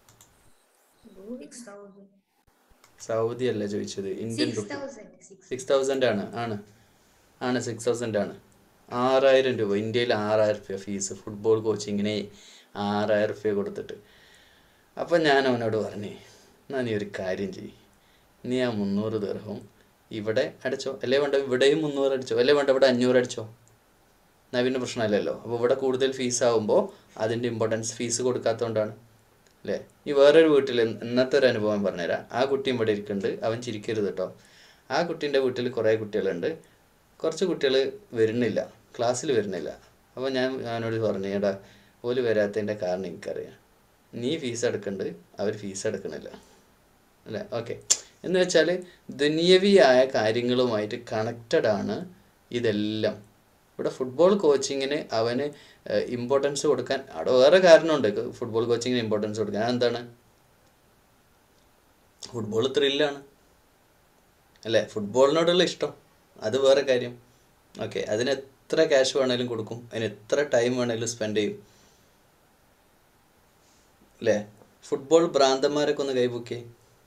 സൗദി അല്ല ചോദിച്ചത്, ഇന്ത്യൻ റുപ്പി. 6000 ആണ് 6000 ആണ്. 6000 രൂപ. ഇന്ത്യയിൽ 6000 രൂപ ഫീസ് ഫുട്ബോൾ കോച്ചിങ്ങിന്. 6000 രൂപ കൊടുത്തിട്ട്. അപ്പം ഞാൻ അവനോട് പറഞ്ഞു, എന്നാൽ നീ ഒരു കാര്യം ചെയ്യ്, നീ ആ 300 ദിർഹം ഇവിടെ അടച്ചോ, അല്ലേ വേണ്ട ഇവിടെയും 300 അടിച്ചോ, അല്ലേ വേണ്ട ഇവിടെ 500 അടിച്ചോ, എന്നാൽ പിന്നെ പ്രശ്നമല്ലല്ലോ. അപ്പോൾ ഇവിടെ കൂടുതൽ ഫീസാകുമ്പോൾ അതിൻ്റെ ഇമ്പോർട്ടൻസ് ഫീസ് കൊടുക്കാത്തതുകൊണ്ടാണ് അല്ലേ. ഈ വേറൊരു വീട്ടിൽ ഇന്നത്തെ ഒരു അനുഭവം പറഞ്ഞുതരാം. ആ കുട്ടി ഇവിടെ ഇരിക്കുന്നുണ്ട്, അവൻ ചിരിക്കരുത് കേട്ടോ. ആ കുട്ടീൻ്റെ വീട്ടിൽ കുറേ കുട്ടികളുണ്ട്, കുറച്ച് കുട്ടികൾ വരുന്നില്ല, ക്ലാസ്സിൽ വരുന്നില്ല. അപ്പോൾ ഞാൻ അവനോട് പറഞ്ഞു, എടാ ഓല് വരാത്തതിൻ്റെ കാരണം എനിക്കറിയാം, നീ ഫീസ് അടക്കുന്നുണ്ട്, അവർ ഫീസ് അടക്കണില്ല അല്ലേ. ഓക്കെ, എന്ന് വെച്ചാൽ ദുനിയവിയായ കാര്യങ്ങളുമായിട്ട് കണക്റ്റഡ് ആണ് ഇതെല്ലാം. ഇവിടെ ഫുട്ബോൾ കോച്ചിങ്ങിന് അവന് ഇമ്പോർട്ടൻസ് കൊടുക്കാൻ അവിടെ വേറെ കാരണമുണ്ട്. ഫുട്ബോൾ കോച്ചിങ്ങിന് ഇമ്പോർട്ടൻസ് കൊടുക്കാൻ എന്താണ്? ഫുട്ബോൾ ത്രില്ലാണ് അല്ലേ, ഫുട്ബോളിനോടുള്ള ഇഷ്ടം, അത് വേറെ കാര്യം. ഓക്കെ, അതിന് എത്ര ക്യാഷ് വേണേലും കൊടുക്കും, അതിന് എത്ര ടൈം വേണേലും സ്പെൻഡ് ചെയ്യും അല്ലേ. ഫുട്ബോൾ ഭ്രാന്തന്മാരൊക്കെ ഒന്ന് കൈപൊക്കി.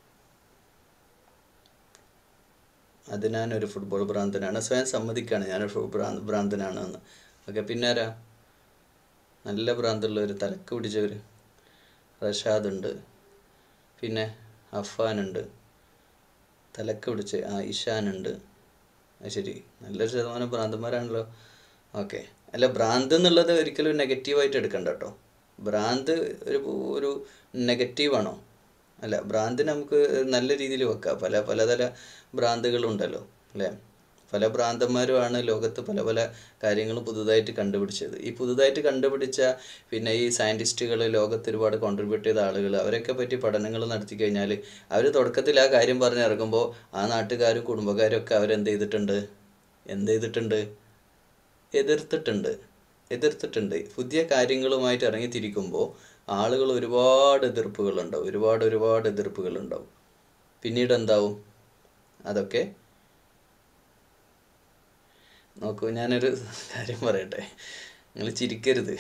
അത് ഞാനൊരു ഫുട്ബോൾ ഭ്രാന്തനാണ്, സ്വയം സമ്മതിക്കുകയാണ് ഞാനൊരു ഭ്രാന്തനാണെന്ന്. ഓക്കെ, പിന്നെ ആരാ നല്ല ഭ്രാന്തുള്ളവർ, തലക്ക് പിടിച്ചവർ? റഷാദുണ്ട്, പിന്നെ അഫാനുണ്ട്, തലക്ക് പിടിച്ച് ഇഷാനുണ്ട്. ശരി, നല്ലൊരു ശതമാനം ഭ്രാന്തന്മാരാണല്ലോ. ഓക്കെ, അല്ല ഭ്രാന്ത് എന്നുള്ളത് ഒരിക്കലും നെഗറ്റീവായിട്ട് എടുക്കണ്ട കേട്ടോ. ഭ്രാന്ത് ഒരു നെഗറ്റീവാണോ? അല്ല, ഭ്രാന്തിന് നമുക്ക് നല്ല രീതിയിൽ വെക്കാം. പല ഭ്രാന്തുകളുണ്ടല്ലോ അല്ലേ. പല ഭ്രാന്തന്മാരുമാണ് ലോകത്ത് പല കാര്യങ്ങളും പുതുതായിട്ട് കണ്ടുപിടിച്ചത്. ഈ പുതുതായിട്ട് കണ്ടുപിടിച്ച പിന്നെ ഈ സയൻറ്റിസ്റ്റുകൾ, ലോകത്ത് ഒരുപാട് കോൺട്രിബ്യൂട്ട് ചെയ്ത ആളുകൾ, അവരൊക്കെ പറ്റി പഠനങ്ങൾ നടത്തി കഴിഞ്ഞാൽ അവർ തുടക്കത്തിൽ ആ കാര്യം പറഞ്ഞിറങ്ങുമ്പോൾ ആ നാട്ടുകാരും കുടുംബക്കാരും ഒക്കെ അവരെന്ത് ചെയ്തിട്ടുണ്ട്? എതിർത്തിട്ടുണ്ട്. പുതിയ കാര്യങ്ങളുമായിട്ട് ഇറങ്ങിത്തിരിക്കുമ്പോൾ ആളുകൾ ഒരുപാട് എതിർപ്പുകളുണ്ടാവും. പിന്നീട് എന്താവും? അതൊക്കെ നോക്കൂ, ഞാനൊരു കാര്യം പറയട്ടെ, നിങ്ങൾ ചിരിക്കരുത്.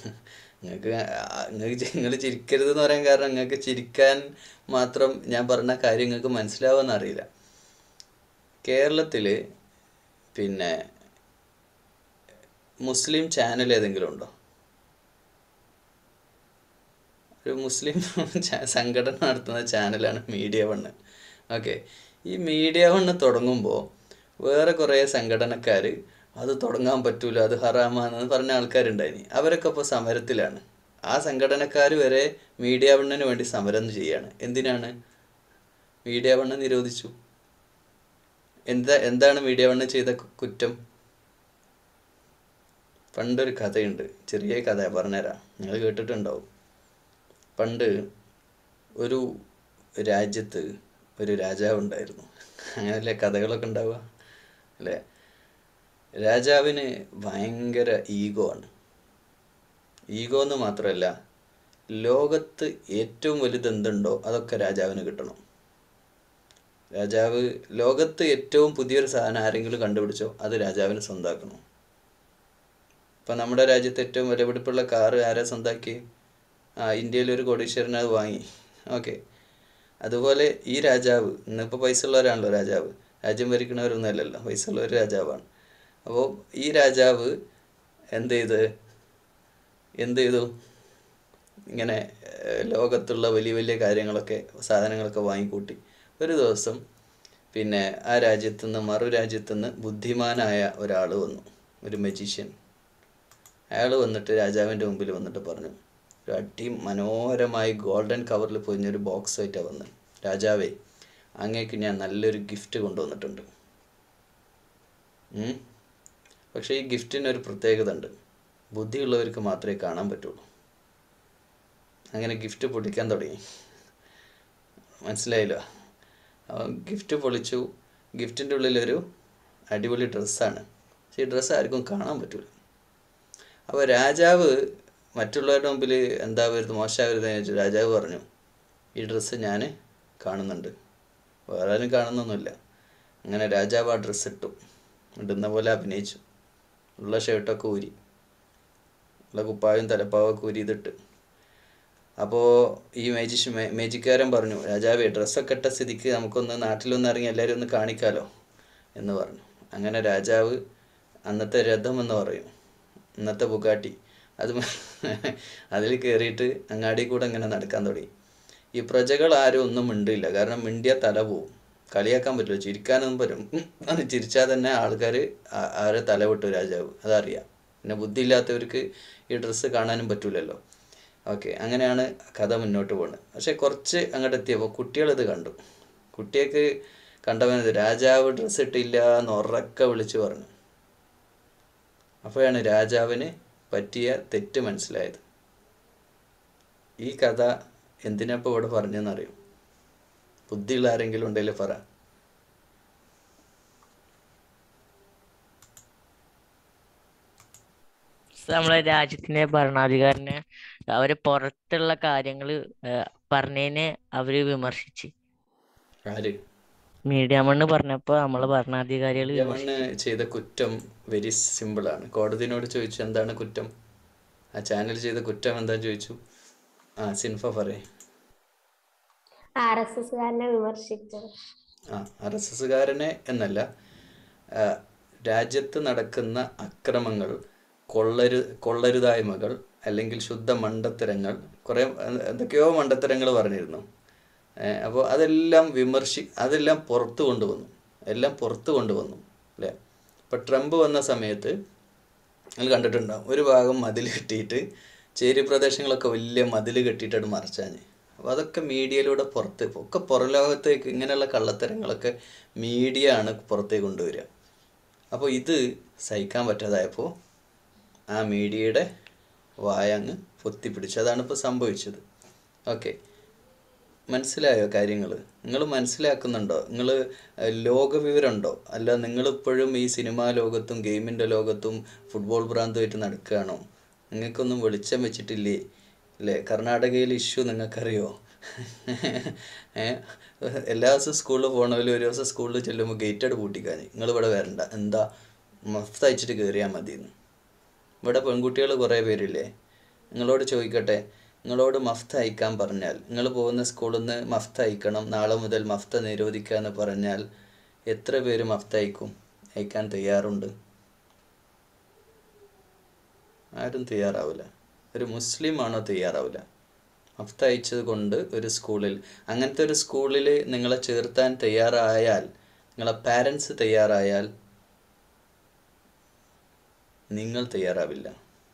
നിങ്ങൾ ചിരിക്കരുത് എന്ന് പറയാൻ കാരണം നിങ്ങൾക്ക് ചിരിക്കാൻ മാത്രം ഞാൻ പറഞ്ഞ കാര്യം നിങ്ങൾക്ക് മനസ്സിലാവുമെന്ന് അറിയില്ല. കേരളത്തിൽ പിന്നെ മുസ്ലിം ചാനൽ ഏതെങ്കിലും ഉണ്ടോ? ഒരു മുസ്ലിം സംഘടന നടത്തുന്ന ചാനലാണ് മീഡിയ 1. ഓക്കെ, ഈ മീഡിയ 1 തുടങ്ങുമ്പോൾ വേറെ കുറേ സംഘടനക്കാർ അത് തുടങ്ങാൻ പറ്റൂല, അത് ഹറാമാണെന്ന് പറഞ്ഞ ആൾക്കാരുണ്ടായിനി. അവരൊക്കെ ഇപ്പോൾ സമരത്തിലാണ്. ആ സംഘടനക്കാർ വരെ മീഡിയ വണ്ണിന് വേണ്ടി സമരം ചെയ്യാണ്. എന്തിനാണ്? മീഡിയ വണ്ണ് നിരോധിച്ചു. എന്താണ് മീഡിയ വണ്ണ് ചെയ്ത കുറ്റം? പണ്ടൊരു കഥയുണ്ട്, ചെറിയ കഥ പറഞ്ഞുതരാം, നിങ്ങൾ കേട്ടിട്ടുണ്ടാവും. പണ്ട് ഒരു രാജ്യത്ത് ഒരു രാജാവ് ഉണ്ടായിരുന്നു. അങ്ങനെയല്ലേ കഥകളൊക്കെ ഉണ്ടാവുക അല്ലേ? രാജാവിന് ഭയങ്കര ഈഗോ ആണ്. ഈഗോ എന്ന് മാത്രമല്ല, ലോകത്ത് ഏറ്റവും വലുത് എന്തുണ്ടോ അതൊക്കെ രാജാവിന് കിട്ടണം. രാജാവ് ലോകത്ത് ഏറ്റവും പുതിയൊരു സാധനം ആരെങ്കിലും കണ്ടുപിടിച്ചോ അത് രാജാവിന് സ്വന്തമാക്കണം. ഇപ്പം നമ്മുടെ രാജ്യത്ത് ഏറ്റവും വിലപിടിപ്പുള്ള കാറ് ആരാ സ്വന്തമാക്കി? ഇന്ത്യയിലൊരു കോടീശ്വരൻ അത് വാങ്ങി. ഓക്കെ, അതുപോലെ ഈ രാജാവ്, ഇന്നിപ്പോൾ പൈസ ഉള്ളവരാണല്ലോ രാജാവ്, രാജ്യം ഭരിക്കുന്നവരൊന്നും അല്ലല്ലോ, പൈസ ഉള്ള ഒരു രാജാവാണ്. അപ്പോൾ ഈ രാജാവ് എന്ത് ചെയ്തു ഇങ്ങനെ ലോകത്തുള്ള വലിയ വലിയ കാര്യങ്ങളൊക്കെ സാധനങ്ങളൊക്കെ വാങ്ങിക്കൂട്ടി. ഒരു ദിവസം പിന്നെ ആ രാജ്യത്തുനിന്ന് മറു രാജ്യത്തുനിന്ന് ബുദ്ധിമാനായ ഒരാൾ വന്നു, ഒരു മജീഷ്യൻ. അയാൾ വന്നിട്ട് രാജാവിൻ്റെ മുമ്പിൽ വന്നിട്ട് പറഞ്ഞു, ഒരു മനോഹരമായി ഗോൾഡൻ കവറിൽ പൊതിഞ്ഞൊരു ബോക്സ് ആയിട്ടാണ് വന്നത്. രാജാവേ, അങ്ങേക്ക് ഞാൻ നല്ലൊരു ഗിഫ്റ്റ് കൊണ്ടുവന്നിട്ടുണ്ട്. പക്ഷേ ഈ ഗിഫ്റ്റിനൊരു പ്രത്യേകത ഉണ്ട്, ബുദ്ധിയുള്ളവർക്ക് മാത്രമേ കാണാൻ പറ്റുള്ളൂ. അങ്ങനെ ഗിഫ്റ്റ് പൊളിക്കാൻ തുടങ്ങി. മനസ്സിലായില്ല? ഗിഫ്റ്റ് പൊളിച്ചു. ഗിഫ്റ്റിൻ്റെ ഉള്ളിലൊരു അടിപൊളി ഡ്രസ്സാണ്. പക്ഷേ ഈ ഡ്രസ്സ് ആർക്കും കാണാൻ പറ്റില്ല. അപ്പോൾ രാജാവ് മറ്റുള്ളവരുടെ മുമ്പിൽ എന്താ വരുന്നത്, മോശമാവരുതെന്ന് ചോദിച്ചു. രാജാവ് പറഞ്ഞു, ഈ ഡ്രസ്സ് ഞാൻ കാണുന്നുണ്ട്, വേറെ ആരും കാണുന്നൊന്നുമില്ല. അങ്ങനെ രാജാവ് ആ ഡ്രസ്സ് ഇടുന്ന പോലെ അഭിനയിച്ചു. ഉള്ള ഷർട്ടൊക്കെ ഊരി, ഉള്ള കുപ്പായും തലപ്പാവൊക്കെ ഊരി ഇതിട്ട്. അപ്പോൾ ഈ മേജിക്കാരൻ പറഞ്ഞു, രാജാവേ, ഡ്രസ്സൊക്കെ ഇട്ട സ്ഥിതിക്ക് നമുക്കൊന്ന് നാട്ടിലൊന്ന് ഇറങ്ങി എല്ലാവരും ഒന്ന് കാണിക്കാമല്ലോ എന്ന് പറഞ്ഞു. അങ്ങനെ രാജാവ് അന്നത്തെ രഥം എന്ന് പറയും, ഇന്നത്തെ ബുഗാട്ടി, അതിൽ കയറിയിട്ട് അങ്ങാടി കൂടെ അങ്ങനെ നടക്കാൻ തുടങ്ങി. ഈ പ്രജകൾ ആരും ഒന്നും മിണ്ടില്ല, കാരണം മിണ്ടിയ തല പോവും. കളിയാക്കാൻ പറ്റില്ല, ചിരിക്കാനൊന്നും പറ്റും. അത് ചിരിച്ചാൽ തന്നെ ആൾക്കാർ ആരെ തല വിട്ടു രാജാവ്, അതറിയാം. പിന്നെ ബുദ്ധിയില്ലാത്തവർക്ക് ഈ ഡ്രസ്സ് കാണാനും പറ്റൂലല്ലോ. ഓക്കെ, അങ്ങനെയാണ് കഥ മുന്നോട്ട് പോകുന്നത്. പക്ഷെ കുറച്ച് അങ്ങോട്ട് എത്തിയപ്പോൾ കുട്ടികളിത് കണ്ടു. കുട്ടിയൊക്കെ കണ്ടവനത് രാജാവ് ഡ്രസ്സ് ഇട്ടില്ല എന്ന് ഉറക്കെ വിളിച്ചു പറഞ്ഞു. അപ്പോഴാണ് രാജാവിന് പറ്റിയ തെറ്റ് മനസ്സിലായത്. ഈ കഥ എന്തിനപ്പോൾ ഇവിടെ പറഞ്ഞെന്നറിയും? ബുദ്ധിയുള്ള ആരെങ്കിലും ഉണ്ടെങ്കിൽ പറ. നമ്മളെ രാജ്യത്തിന്റെ ഭരണാധികാരിനെ അവര് പുറത്തുള്ള കാര്യങ്ങൾ പറഞ്ഞതിനെ അവര് വിമർശിച്ച്. ആര്? മീഡിയ മണ്ണ് പറഞ്ഞപ്പോൾ നമ്മളെ ഭരണാധികാരികൾ മണ്ണ് ചെയ്ത കുറ്റം വെരി സിമ്പിളാണ്. കോടതിനോട് ചോദിച്ചു എന്താണ് കുറ്റം, ആ ചാനൽ ചെയ്ത കുറ്റം എന്താന്ന് ചോദിച്ചു. സിൻഫ പറയേ. RSSകാരനെ വിമർശിച്ചത്. RSSകാരനെ എന്നല്ല, രാജ്യത്ത് നടക്കുന്ന അക്രമങ്ങൾ, കൊള്ളരുതായ്മകൾ, അല്ലെങ്കിൽ ശുദ്ധ മണ്ടത്തരങ്ങൾ, കുറേ എന്തൊക്കെയോ മണ്ടത്തരങ്ങൾ പറഞ്ഞിരുന്നു. അപ്പോൾ അതെല്ലാം പുറത്തു കൊണ്ടുവന്നു അല്ലേ? ഇപ്പോൾ ട്രംപ് വന്ന സമയത്ത് നിങ്ങൾ കണ്ടിട്ടുണ്ടാവും, ഒരു ഭാഗം മതിൽ കെട്ടിയിട്ട് ചേരി പ്രദേശങ്ങളൊക്കെ വലിയ മതിൽ കെട്ടിയിട്ടാണ് മറച്ചാൽ. അപ്പോൾ അതൊക്കെ മീഡിയയിലൂടെ ഒക്കെ പുറം ലോകത്തേക്ക് ഇങ്ങനെയുള്ള കള്ളത്തരങ്ങളൊക്കെ മീഡിയ ആണ് പുറത്തേക്ക് കൊണ്ടുവരിക. അപ്പോൾ ഇത് സഹിക്കാൻ പറ്റാതായപ്പോൾ ആ മീഡിയയുടെ വായങ്ങ് പൊത്തിപ്പിടിച്ചു. അതാണ് ഇപ്പോൾ സംഭവിച്ചത്. ഓക്കെ, മനസ്സിലായോ കാര്യങ്ങൾ? നിങ്ങൾ മനസ്സിലാക്കുന്നുണ്ടോ? നിങ്ങൾ ലോകവിവരമുണ്ടോ? അല്ല നിങ്ങളിപ്പോഴും ഈ സിനിമാ ലോകത്തും ഗെയിമിൻ്റെ ലോകത്തും ഫുട്ബോൾ ഭ്രാന്തമായിട്ട് നടക്കുകയാണോ? നിങ്ങൾക്കൊന്നും വെളിച്ചം വെച്ചിട്ടില്ലേ അല്ലേ? കർണാടകയിൽ ഇഷ്യൂ നിങ്ങൾക്കറിയോ? എല്ലാ ദിവസവും സ്കൂളിൽ പോകണമല്ലോ, ഒരു ദിവസം സ്കൂളിൽ ചെല്ലുമ്പോൾ ഗേറ്റഡ് പൂട്ടിക്കാൻ, നിങ്ങളിവിടെ വരണ്ട, എന്താ മഫ്ത അയച്ചിട്ട് കയറിയാൽ മതിയെന്ന്. ഇവിടെ പെൺകുട്ടികൾ കുറേ പേരില്ലേ, നിങ്ങളോട് ചോദിക്കട്ടെ, നിങ്ങളോട് മഫ്ത അയക്കാൻ പറഞ്ഞാൽ, നിങ്ങൾ പോകുന്ന സ്കൂളിൽ നിന്ന് മഫ്ത അയക്കണം, നാളെ മുതൽ മഫ്ത നിരോധിക്കുക എന്ന് പറഞ്ഞാൽ എത്ര പേര് മഫ്ത അയക്കാൻ തയ്യാറുണ്ട്? ആരും തയ്യാറാവില്ല. ഒരു മുസ്ലിം ആണോ തയ്യാറാവില്ല? മഫ്ത അയച്ചത് കൊണ്ട് ഒരു സ്കൂളിൽ, അങ്ങനത്തെ ഒരു സ്കൂളിൽ നിങ്ങളെ ചേർത്താൻ തയ്യാറായാൽ നിങ്ങളെ പാരൻസ് തയ്യാറായാൽ നിങ്ങൾ തയ്യാറാവില്ല.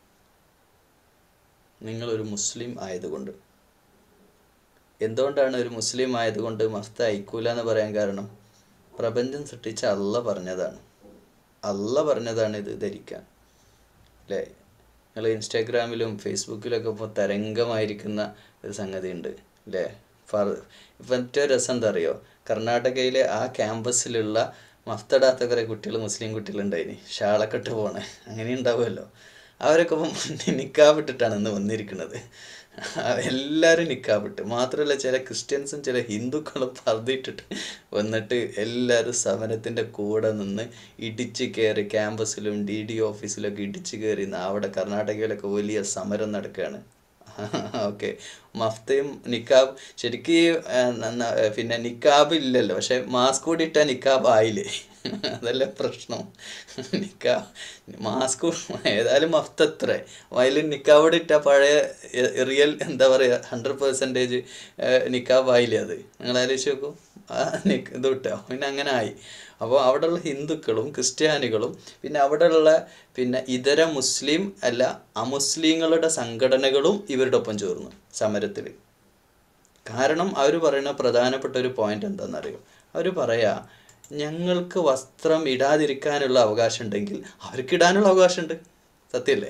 നിങ്ങളൊരു മുസ്ലിം ആയതുകൊണ്ട്. എന്തുകൊണ്ടാണ് ഒരു മുസ്ലിം ആയതുകൊണ്ട് മഫ്ത അയക്കൂല എന്ന് പറയാൻ കാരണം? പ്രപഞ്ചം സൃഷ്ടിച്ച അള്ള പറഞ്ഞതാണ്. അള്ള പറഞ്ഞതാണ് ഇത് ധരിക്കാൻ. അല്ലേ? നിങ്ങൾ ഇൻസ്റ്റാഗ്രാമിലും ഫേസ്ബുക്കിലൊക്കെ ഇപ്പോൾ തരംഗമായിരിക്കുന്ന ഒരു സംഗതി ഉണ്ട് അല്ലേ? മറ്റൊരു രസം എന്താ അറിയോ? കർണാടകയിലെ ആ ക്യാമ്പസിലുള്ള മഫ്തടാത്ത കുറേ കുട്ടികൾ, മുസ്ലിം കുട്ടികളുണ്ടായിനി, ഷാളൊക്കെ ഇട്ട് പോണേ. അങ്ങനെ ഉണ്ടാവുമല്ലോ. അവരൊക്കെ ഇപ്പം നിക്കാബ് ഇട്ടിട്ടാണ് ഇന്ന് വന്നിരിക്കുന്നത്. എല്ലാവരും നിക്കാബ് ഇട്ട്. മാത്രമല്ല ചില ക്രിസ്ത്യൻസും ചില ഹിന്ദുക്കളും പർദ്ദയിട്ടിട്ട് വന്നിട്ട് എല്ലാവരും സമരത്തിൻ്റെ കൂടെ നിന്ന് ഇടിച്ച് കയറി ക്യാമ്പസിലും DD ഓഫീസിലൊക്കെ ഇടിച്ച് കയറി അവിടെ കർണാടകയിലൊക്കെ വലിയ സമരം നടക്കുകയാണ്. ഓക്കെ, മഫ്തയും നിക്കാബ് ശരിക്കും പിന്നെ നിക്കാബ് ഇല്ലല്ലോ, പക്ഷെ മാസ്ക് കൂടി ഇട്ടാൽ നിക്കാബ് ആയില്ലേ? അതല്ല പ്രശ്നം. മാസ്ക് ഏതായാലും മഫ്ത എത്ര അതിൽ നിക്കാബ് ഇട്ടാൽ പഴയ റിയൽ എന്താ പറയുക 100% നിക്കാബ് ആയില്ലേ? അത് നിങ്ങൾ ആലോചിച്ച് നോക്കൂ. ഇത് ഇട്ടോ പിന്നെ അങ്ങനെ ആയി. അപ്പോൾ അവിടെയുള്ള ഹിന്ദുക്കളും ക്രിസ്ത്യാനികളും പിന്നെ അവിടെയുള്ള പിന്നെ ഇതര മുസ്ലിം അല്ല അമുസ്ലിങ്ങളുടെ സംഘടനകളും ഇവരുടെ ഒപ്പം ചേർന്നു സമരത്തിൽ. കാരണം അവർ പറയുന്ന പ്രധാനപ്പെട്ട ഒരു പോയിന്റ് എന്താണെന്നറിയോ? അവർ പറയാ ഞങ്ങൾക്ക് വസ്ത്രം ഇടാതിരിക്കാനുള്ള അവകാശം ഉണ്ടെങ്കിൽ അവർക്ക് ഇടാനുള്ള അവകാശമുണ്ട്. സത്യമല്ലേ?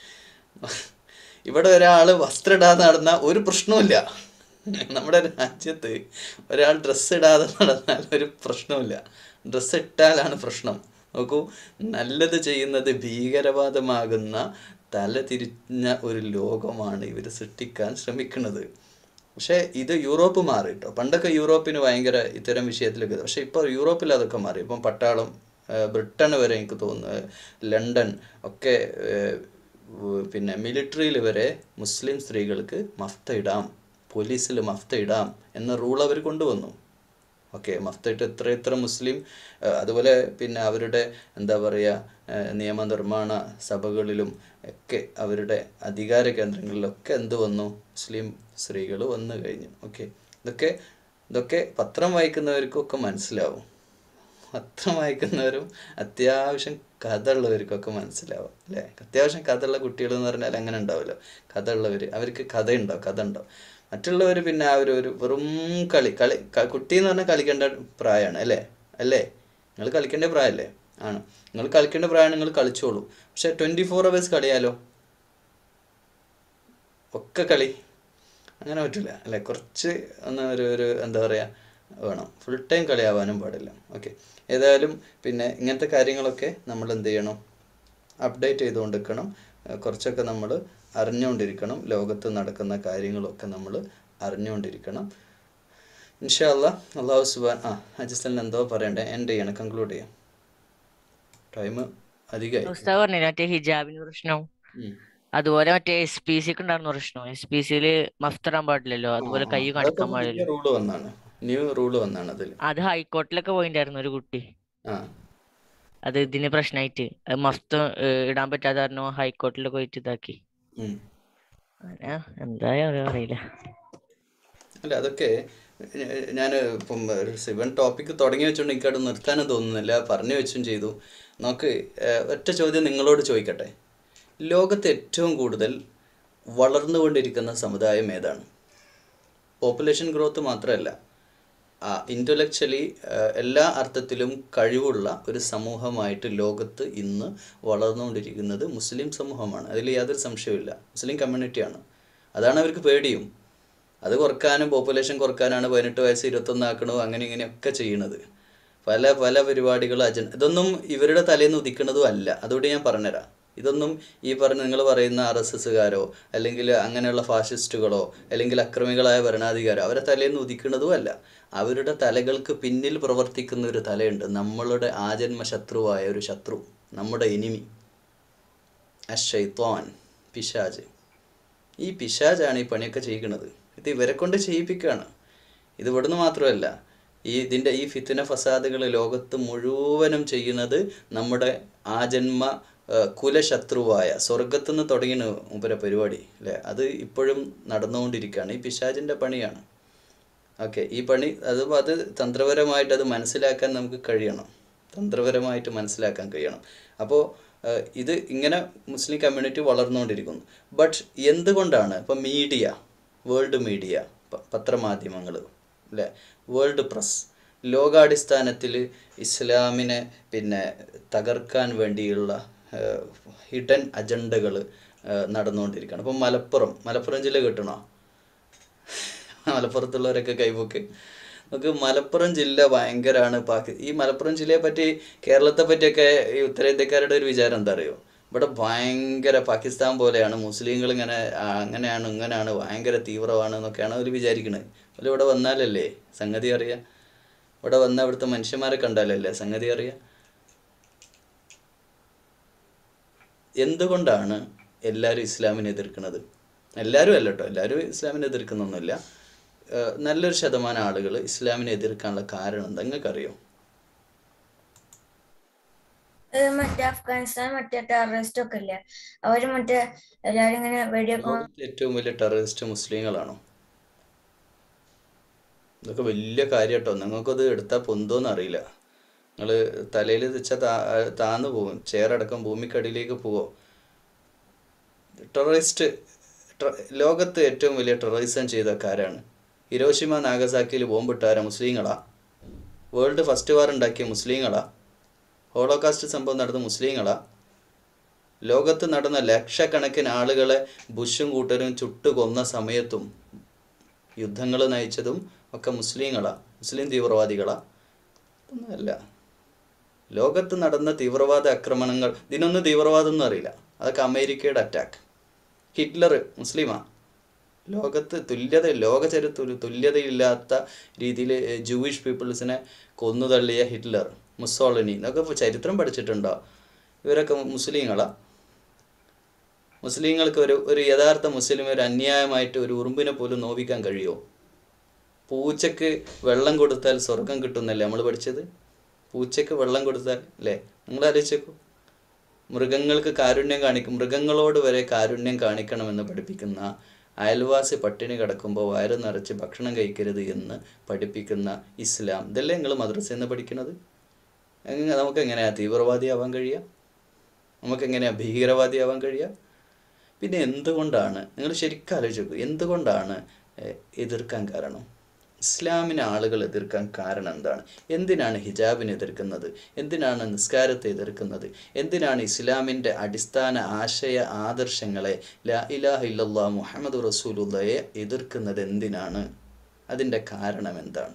ഇവിടെ ഒരാൾ വസ്ത്രം ഇടാതെ നടന്ന ഒരു പ്രശ്നവുമില്ല. നമ്മുടെ രാജ്യത്ത് ഒരാൾ ഡ്രസ്സ് ഇടാതെ നടന്നാൽ ഒരു പ്രശ്നവുമില്ല. ഡ്രസ്സ് ഇട്ടാലാണ് പ്രശ്നം. നോക്കൂ, നല്ലത് ചെയ്യുന്നത് ഭീകരവാദമാകുന്ന തലതിരിഞ്ഞ ഒരു ലോകമാണ് ഇവർ സൃഷ്ടിക്കാൻ ശ്രമിക്കുന്നത്. പക്ഷേ ഇത് യൂറോപ്പ് മാറി കേട്ടോ. പണ്ടൊക്കെ യൂറോപ്പിന് ഭയങ്കര ഇത്തരം വിഷയത്തിലൊക്കെ, പക്ഷേ ഇപ്പോൾ യൂറോപ്പിൽ അതൊക്കെ മാറി. ഇപ്പം പട്ടാളം, ബ്രിട്ടൻ വരെ എനിക്ക് തോന്നുന്നു, ലണ്ടൻ ഒക്കെ പിന്നെ മിലിറ്ററിയിൽ വരെ മുസ്ലിം സ്ത്രീകൾക്ക് മഫ്ത ഇടാം, പോലീസിൽ മഫ്ത ഇടാം എന്ന റൂൾ അവർ കൊണ്ടുവന്നു. ഓക്കെ, മഫ്ത ഇട്ട് എത്ര മുസ്ലിം, അതുപോലെ പിന്നെ അവരുടെ എന്താ പറയുക നിയമനിർമ്മാണ സഭകളിലും ഒക്കെ അവരുടെ അധികാര കേന്ദ്രങ്ങളിലൊക്കെ എന്ത് വന്നു? മുസ്ലിം സ്ത്രീകൾ വന്നു കഴിഞ്ഞു. ഓക്കെ, ഇതൊക്കെ പത്രം വായിക്കുന്നവർക്കൊക്കെ മനസ്സിലാവും. പത്രം വായിക്കുന്നവരും അത്യാവശ്യം കഥ ഉള്ളവർക്കൊക്കെ മനസ്സിലാവും അല്ലേ? അത്യാവശ്യം കഥ ഉള്ള കുട്ടികൾ എന്ന് പറഞ്ഞാൽ അങ്ങനെ ഉണ്ടാവുമല്ലോ. കഥ ഉള്ളവർ, അവർക്ക് കഥ ഉണ്ടാവും. മറ്റുള്ളവർ പിന്നെ ആ ഒരു വെറും കളി കുട്ടി എന്ന് പറഞ്ഞാൽ കളിക്കേണ്ട പ്രായമാണ് അല്ലേ? നിങ്ങൾ കളിക്കേണ്ട പ്രായമല്ലേ? ആണ്. നിങ്ങൾ കളിക്കേണ്ട പ്രായമാണ്, നിങ്ങൾ കളിച്ചോളൂ. പക്ഷെ 24 hours കളിയാലോ? ഒക്കെ കളി അങ്ങനെ പറ്റില്ല അല്ലേ? കുറച്ച് ഒന്ന് ഒരു എന്താ പറയുക വേണം. ഫുൾ ടൈം കളിയാവാനും പാടില്ല. ഓക്കെ, ഏതായാലും പിന്നെ ഇങ്ങനത്തെ കാര്യങ്ങളൊക്കെ നമ്മൾ എന്ത് ചെയ്യണം? അപ്ഡേറ്റ് ചെയ്തുകൊണ്ടിരിക്കണം. കുറച്ചൊക്കെ നമ്മൾ അറിഞ്ഞുകൊണ്ടിരിക്കണം. ലോകത്ത് നടക്കുന്ന കാര്യങ്ങളൊക്കെ നമ്മൾ അറിഞ്ഞുകൊണ്ടിരിക്കണം. ഇൻഷാ അല്ലാ. അള്ളാഹു സുബ്ഹാനഹു അജിസ്റ്റലിന് എന്തോ പറയണ്ടേ? എൻഡ് ചെയ്യണം, കൺക്ലൂഡ് ചെയ്യാം. ടൈം അധികമായി. ഉസ്താദ് പറഞ്ഞില്ലേ മറ്റേ ഹിജാബിന് പ്രശ്നം, അതുപോലെ മറ്റേ SPC ഒക്കെ ഉണ്ടായിരുന്ന പ്രശ്നം. SPCയിൽ മഫ്ത ഇടാൻ പാടില്ലല്ലോ, അതുപോലെ കൈ കാണിക്കാൻ പാടില്ല. ന്യൂ റൂള് വന്നാണ് അതിൽ. അത് ഹൈക്കോർട്ടിലൊക്കെ പോയിട്ടുണ്ടായിരുന്നു ഒരു കുട്ടി. അത് ഇതിന് പ്രശ്നമായിട്ട് അത് മഫ്ത ഇടാൻ പറ്റാതെ കാരണം ഹൈക്കോർട്ടിലൊക്കെ പോയിട്ട് ഇതാക്കി. എന്തായാലും അറിയില്ല. അല്ല, അതൊക്കെ ഞാൻ ഇപ്പം ഇവൻ ടോപ്പിക്ക് തുടങ്ങി വെച്ചുകൊണ്ട് എനിക്കവിടെ നിർത്താനും തോന്നുന്നില്ല, പറഞ്ഞു വെച്ചും ചെയ്തു. നമുക്ക് ഒറ്റ ചോദ്യം നിങ്ങളോട് ചോദിക്കട്ടെ. ലോകത്ത് ഏറ്റവും കൂടുതൽ വളർന്നുകൊണ്ടിരിക്കുന്ന സമുദായം ഏതാണ്? പോപ്പുലേഷൻ ഗ്രോത്ത് മാത്രമല്ല, ഇൻ്റലക്ച്വലി എല്ലാ അർത്ഥത്തിലും കഴിവുള്ള ഒരു സമൂഹമായിട്ട് ലോകത്ത് ഇന്ന് വളർന്നുകൊണ്ടിരിക്കുന്നത് മുസ്ലിം സമൂഹമാണ്. അതിൽ യാതൊരു സംശയവുമില്ല. മുസ്ലിം കമ്മ്യൂണിറ്റിയാണ്. അതാണ് അവർക്ക് പേടിയും. അത് കുറക്കാനും പോപ്പുലേഷൻ കുറക്കാനാണ് 18 വയസ്സ് 21 ആക്കണോ അങ്ങനെ ഇങ്ങനെയൊക്കെ ചെയ്യണത്. പല പരിപാടികൾ ഇതൊന്നും ഇവരുടെ തലേന്ന് ഉദിക്കുന്നതും അല്ല. അതുകൊണ്ട് ഞാൻ പറഞ്ഞുതരാം. ഇതൊന്നും ഈ നിങ്ങൾ പറയുന്ന RSSകാരോ അല്ലെങ്കിൽ അങ്ങനെയുള്ള ഫാഷിസ്റ്റുകളോ അല്ലെങ്കിൽ അക്രമികളായ ഭരണാധികാരോ അവരെ തലേന്ന് ഉദിക്കുന്നതും അല്ല. അവരുടെ തലകൾക്ക് പിന്നിൽ പ്രവർത്തിക്കുന്ന ഒരു തലയുണ്ട്. നമ്മളുടെ ആജന്മ ശത്രുവായ ഒരു ശത്രു, നമ്മുടെ എനിമി, അശ്ശൈത്വാൻ, പിശാജ്. ഈ പിശാജാണ് ഈ പണിയൊക്കെ ചെയ്യിക്കുന്നത്. ഇത് ഇവരെ കൊണ്ട് ചെയ്യിപ്പിക്കുകയാണ്. ഇത് ഇവിടുന്ന് മാത്രമല്ല, ഇതിൻ്റെ ഈ ഫിത്ന ഫസാദുകൾ ലോകത്ത് മുഴുവനും ചെയ്യുന്നത് നമ്മുടെ ആജന്മ കുലശത്രുവായ സ്വർഗത്തുനിന്ന് തുടങ്ങിയ മൂപ്പര പരിപാടി അല്ലേ? അത് ഇപ്പോഴും നടന്നുകൊണ്ടിരിക്കുകയാണ്. ഈ പിശാചിൻ്റെ പണിയാണ്. ഓക്കെ, ഈ പണി അത് തന്ത്രപരമായിട്ട് അത് മനസ്സിലാക്കാൻ നമുക്ക് കഴിയണം, തന്ത്രപരമായിട്ട് മനസ്സിലാക്കാൻ കഴിയണം. അപ്പോൾ ഇത് ഇങ്ങനെ മുസ്ലിം കമ്മ്യൂണിറ്റി വളർന്നുകൊണ്ടിരിക്കുന്നു. ബട്ട് എന്തുകൊണ്ടാണ് ഇപ്പം മീഡിയ, വേൾഡ് മീഡിയ, പത്രമാധ്യമങ്ങൾ അല്ലേ, വേൾഡ് പ്രസ് ലോകാടിസ്ഥാനത്തിൽ ഇസ്ലാമിനെ പിന്നെ തകർക്കാൻ വേണ്ടിയുള്ള ഹിഡൻ അജണ്ടകൾ നടന്നുകൊണ്ടിരിക്കുകയാണ്. അപ്പം മലപ്പുറം ജില്ല കിട്ടണോ? മലപ്പുറത്തുള്ളവരൊക്കെ കൈപോക്ക്. നമുക്ക് മലപ്പുറം ജില്ല ഭയങ്കരമാണ്. ഈ മലപ്പുറം ജില്ലയെ പറ്റി, കേരളത്തെ പറ്റിയൊക്കെ ഈ ഉത്തരേന്ത്യക്കാരുടെ ഒരു വിചാരം എന്താ അറിയോ? ഇവിടെ ഭയങ്കര പാകിസ്ഥാൻ പോലെയാണ്, മുസ്ലിങ്ങൾ ഇങ്ങനെ അങ്ങനെയാണ് ഇങ്ങനെയാണ്, ഭയങ്കര തീവ്രമാണ് എന്നൊക്കെയാണ് അവർ വിചാരിക്കുന്നത്. അതിൽ ഇവിടെ വന്നാലല്ലേ സംഗതി അറിയാം, ഇവിടെ വന്നാൽ ഇവിടുത്തെ മനുഷ്യന്മാരെ കണ്ടാലല്ലേ സംഗതി അറിയാം. എന്തുകൊണ്ടാണ് എല്ലാവരും ഇസ്ലാമിനെ എതിർക്കുന്നത്? എല്ലാവരും അല്ല കേട്ടോ, എല്ലാവരും ഇസ്ലാമിനെ എതിർക്കുന്നൊന്നുമില്ല. നല്ലൊരു ശതമാനം ആളുകൾ ഇസ്ലാമിനെ എതിർക്കാനുള്ള കാരണം എന്താ നിങ്ങൾക്കറിയോ? മറ്റേ അഫ്ഗാനിസ്ഥാൻ മറ്റേ ടെററിസ്റ്റ് ഒക്കെ ഇല്ലേ, അവര് മറ്റേ എല്ലാരും ഇങ്ങനെ വെടിയൊക്കെ. ഏറ്റവും വലിയ ടെററിസ്റ്റ് മുസ്ലിങ്ങളാണോ? ഇതൊക്കെ വലിയ കാര്യം കേട്ടോ. നിങ്ങൾക്കത് എടുത്താൽ പൊന്തോന്ന് അറിയില്ല. നിങ്ങൾ തലയിൽ വെച്ചാൽ താന്ന് പോകും, ചെയറടക്കം ഭൂമിക്കടിയിലേക്ക് പോവോ. ലോകത്ത് ഏറ്റവും വലിയ ടെററിസം ചെയ്ത ആരാണ്? ഹിരോഷിമ നാഗസാക്കിയിൽ ബോംബിട്ടാര മുസ്ലിങ്ങളാ? വേൾഡ് ഫസ്റ്റ് വാർ ഉണ്ടാക്കിയ മുസ്ലിങ്ങളാ? ഹോളോകാസ്റ്റ് സംഭവം നടന്ന മുസ്ലിങ്ങളാ? ലോകത്ത് നടന്ന ലക്ഷക്കണക്കിന് ആളുകളെ ബുഷും കൂട്ടരും ചുട്ടു കൊന്ന സമയത്തും യുദ്ധങ്ങൾ നയിച്ചതും ഒക്കെ മുസ്ലിങ്ങളാ? മുസ്ലിം തീവ്രവാദികളാ? ഒന്നുമല്ല. ലോകത്ത് നടന്ന തീവ്രവാദ ആക്രമണങ്ങൾ, ഇതിനൊന്നും തീവ്രവാദം ഒന്നും അറിയില്ല, അതൊക്കെ അമേരിക്കയുടെ അറ്റാക്ക്. ഹിറ്റ്ലർ മുസ്ലിമാ? ലോകത്ത് തുല്യതയില്ലാത്ത രീതിയിൽ ജൂയിഷ് പീപ്പിൾസിനെ കൊന്നുതള്ളിയ ഹിറ്റ്ലർ, മുസോളിനി, ഇതൊക്കെ ചരിത്രം പഠിച്ചിട്ടുണ്ടോ? ഇവരൊക്കെ മുസ്ലിങ്ങളാ? മുസ്ലിങ്ങൾക്ക് ഒരു യഥാർത്ഥ മുസ്ലിം ഒരു അന്യായമായിട്ട് ഒരു ഉറുമ്പിനെ പോലും നോവിക്കാൻ കഴിയുമോ? പൂച്ചക്ക് വെള്ളം കൊടുത്താൽ സ്വർഗം കിട്ടുന്നല്ലേ നമ്മൾ പഠിച്ചത്? പൂച്ചക്ക് വെള്ളം കൊടുത്താൽ അല്ലേ? നിങ്ങൾ ആലോചിച്ചേക്കൂ. മൃഗങ്ങൾക്ക് കാരുണ്യം മൃഗങ്ങളോട് വരെ കാരുണ്യം കാണിക്കണമെന്ന് പഠിപ്പിക്കുന്ന, അയൽവാസി പട്ടിണി കിടക്കുമ്പോൾ വയറ് നിറച്ച് ഭക്ഷണം കഴിക്കരുത് എന്ന് പഠിപ്പിക്കുന്ന ഇസ്ലാം, ഇതല്ലേ നിങ്ങൾ മദ്രസയിൽ നിന്ന് പഠിക്കുന്നത്? നമുക്കെങ്ങനെയാണ് തീവ്രവാദിയാവാൻ കഴിയുക? നമുക്കെങ്ങനെയാണ് ഭീകരവാദിയാവാൻ കഴിയുക? പിന്നെ എന്തുകൊണ്ടാണ്, നിങ്ങൾ ശരിക്കും ആലോചിച്ചു, എന്തുകൊണ്ടാണ് എതിർക്കാൻ കാരണം? ഇസ്ലാമിനെ ആളുകൾ എതിർക്കാൻ കാരണം എന്താണ്? എന്തിനാണ് ഹിജാബിനെ എതിർക്കുന്നത്? എന്തിനാണ് നിസ്കാരത്തെ എതിർക്കുന്നത്? എന്തിനാണ് ഇസ്ലാമിൻ്റെ അടിസ്ഥാന ആശയ ആദർശങ്ങളെ, ലാ ഇലാഹ ഇല്ലല്ലാഹ് മുഹമ്മദ് റസൂലുള്ളാഹിയെ എതിർക്കുന്നത് എന്തിനാണ്? അതിൻ്റെ കാരണം എന്താണ്?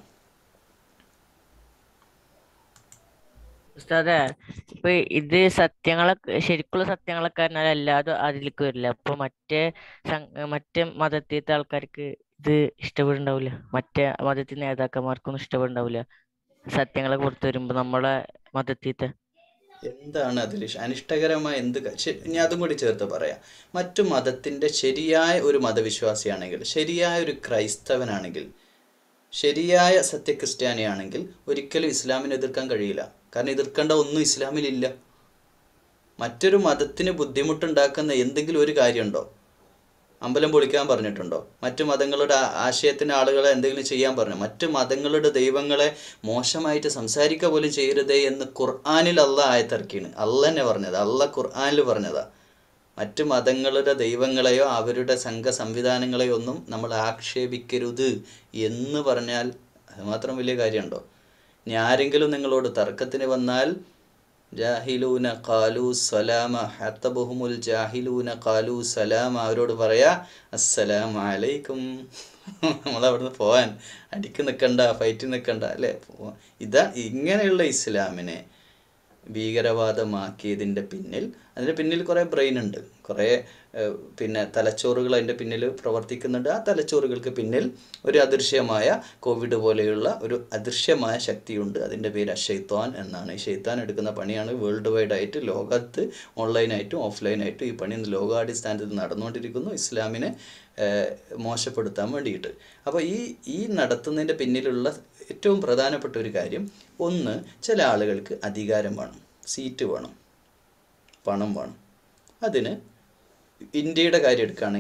ഉസ്താദേ, ഇപ്പൊ ഇത് സത്യങ്ങളൊക്കെ, ശരിക്കുള്ള സത്യങ്ങളൊക്കെ പറഞ്ഞാൽ എല്ലാതും അതിലേക്ക് വരില്ല. അപ്പൊ മറ്റേ മതത്തിലത്തെ ആൾക്കാർക്ക് ഇത് ഇഷ്ടപ്പെടുന്നുണ്ടാവില്ല, മറ്റേ മതത്തിലെ നേതാക്കന്മാർക്കൊന്നും ഇഷ്ടപ്പെടുന്നുണ്ടാവില്ല സത്യങ്ങളെ പുറത്തു വരുമ്പോ നമ്മളെ മതത്തിലത്തെ. എന്താണ് അതിൽ അനിഷ്ടകരമായ ഞാൻ അതും കൂടി ചേർത്ത് പറയാം. മറ്റു മതത്തിൻ്റെ ശരിയായ ഒരു മതവിശ്വാസിയാണെങ്കിൽ, ശരിയായ ഒരു ക്രൈസ്തവനാണെങ്കിൽ, ശരിയായ സത്യക്രിസ്ത്യാനിയാണെങ്കിൽ ഒരിക്കലും ഇസ്ലാമിനെ എതിർക്കാൻ കഴിയില്ല. കാരണം എതിർക്കേണ്ട ഒന്നും ഇസ്ലാമിലില്ല. മറ്റൊരു മതത്തിന് ബുദ്ധിമുട്ടുണ്ടാക്കുന്ന എന്തെങ്കിലും ഒരു കാര്യമുണ്ടോ? അമ്പലം പൊളിക്കാൻ പറഞ്ഞിട്ടുണ്ടോ? മറ്റു മതങ്ങളുടെ ആശയത്തിന് ആളുകളെ എന്തെങ്കിലും ചെയ്യാൻ പറഞ്ഞു? മറ്റു മതങ്ങളുടെ ദൈവങ്ങളെ മോശമായിട്ട് സംസാരിക്കുക പോലും ചെയ്യരുതേ എന്ന് ഖുർആനിൽ അള്ളാഹ് ആയത്തിറക്കിയാണ്. അള്ളാഹ് തന്നെ പറഞ്ഞത്, അള്ളാഹ് ഖുർആനിൽ പറഞ്ഞതാ. മറ്റു മതങ്ങളുടെ ദൈവങ്ങളെയോ അവരുടെ സംവിധാനങ്ങളെയോ ഒന്നും നമ്മൾ ആക്ഷേപിക്കരുത് എന്ന് പറഞ്ഞാൽ അത് മാത്രം വലിയ കാര്യമുണ്ടോ? ഇനി ആരെങ്കിലും നിങ്ങളോട് തർക്കത്തിന് വന്നാൽ, ജാഹിലൂന ഖാലൂ സലാമ ഹത്തബഹുമുൽ ജാഹിലൂന ഖാലൂ സലാമ, അവരോട് പറയാ അസ്സലാമു അലൈക്കും. നമ്മളവിടുന്ന് പോവാൻ, അടിക്ക് നിൽക്കണ്ട, ഫൈറ്റ് നിൽക്കണ്ട അല്ലേ? ഇങ്ങനെയുള്ള ഇസ്ലാമിനെ ഭീകരവാദമാക്കിയതിൻ്റെ പിന്നിൽ കുറേ ബ്രെയിൻ ഉണ്ട്, കുറേ തലച്ചോറുകൾ അതിൻ്റെ പിന്നിൽ പ്രവർത്തിക്കുന്നുണ്ട്. ആ തലച്ചോറുകൾക്ക് പിന്നിൽ ഒരു അദൃശ്യമായ കോവിഡ് പോലെയുള്ള ഒരു അദൃശ്യമായ ശക്തിയുണ്ട്. അതിൻ്റെ പേര് അശൈത്താൻ എന്നാണ്. ഈ ശൈത്താൻ എടുക്കുന്ന പണിയാണ് വേൾഡ് വൈഡ് ആയിട്ട്, ലോകത്ത് ഓൺലൈനായിട്ടും ഓഫ്ലൈനായിട്ടും ഈ പണി ലോകാടിസ്ഥാനത്തിൽ നടന്നുകൊണ്ടിരിക്കുന്നു, ഇസ്ലാമിനെ മോശപ്പെടുത്താൻ വേണ്ടിയിട്ട്. അപ്പോൾ ഈ നടത്തുന്നതിൻ്റെ പിന്നിലുള്ള ഏറ്റവും പ്രധാനപ്പെട്ട ഒരു കാര്യം, ഒന്ന്, ചില ആളുകൾക്ക് അധികാരം വേണം, സീറ്റ് വേണം, പണം വേണം. അതിന് ഇന്ത്യയുടെ കാര്യം എടുക്കുകയാണെങ്കിൽ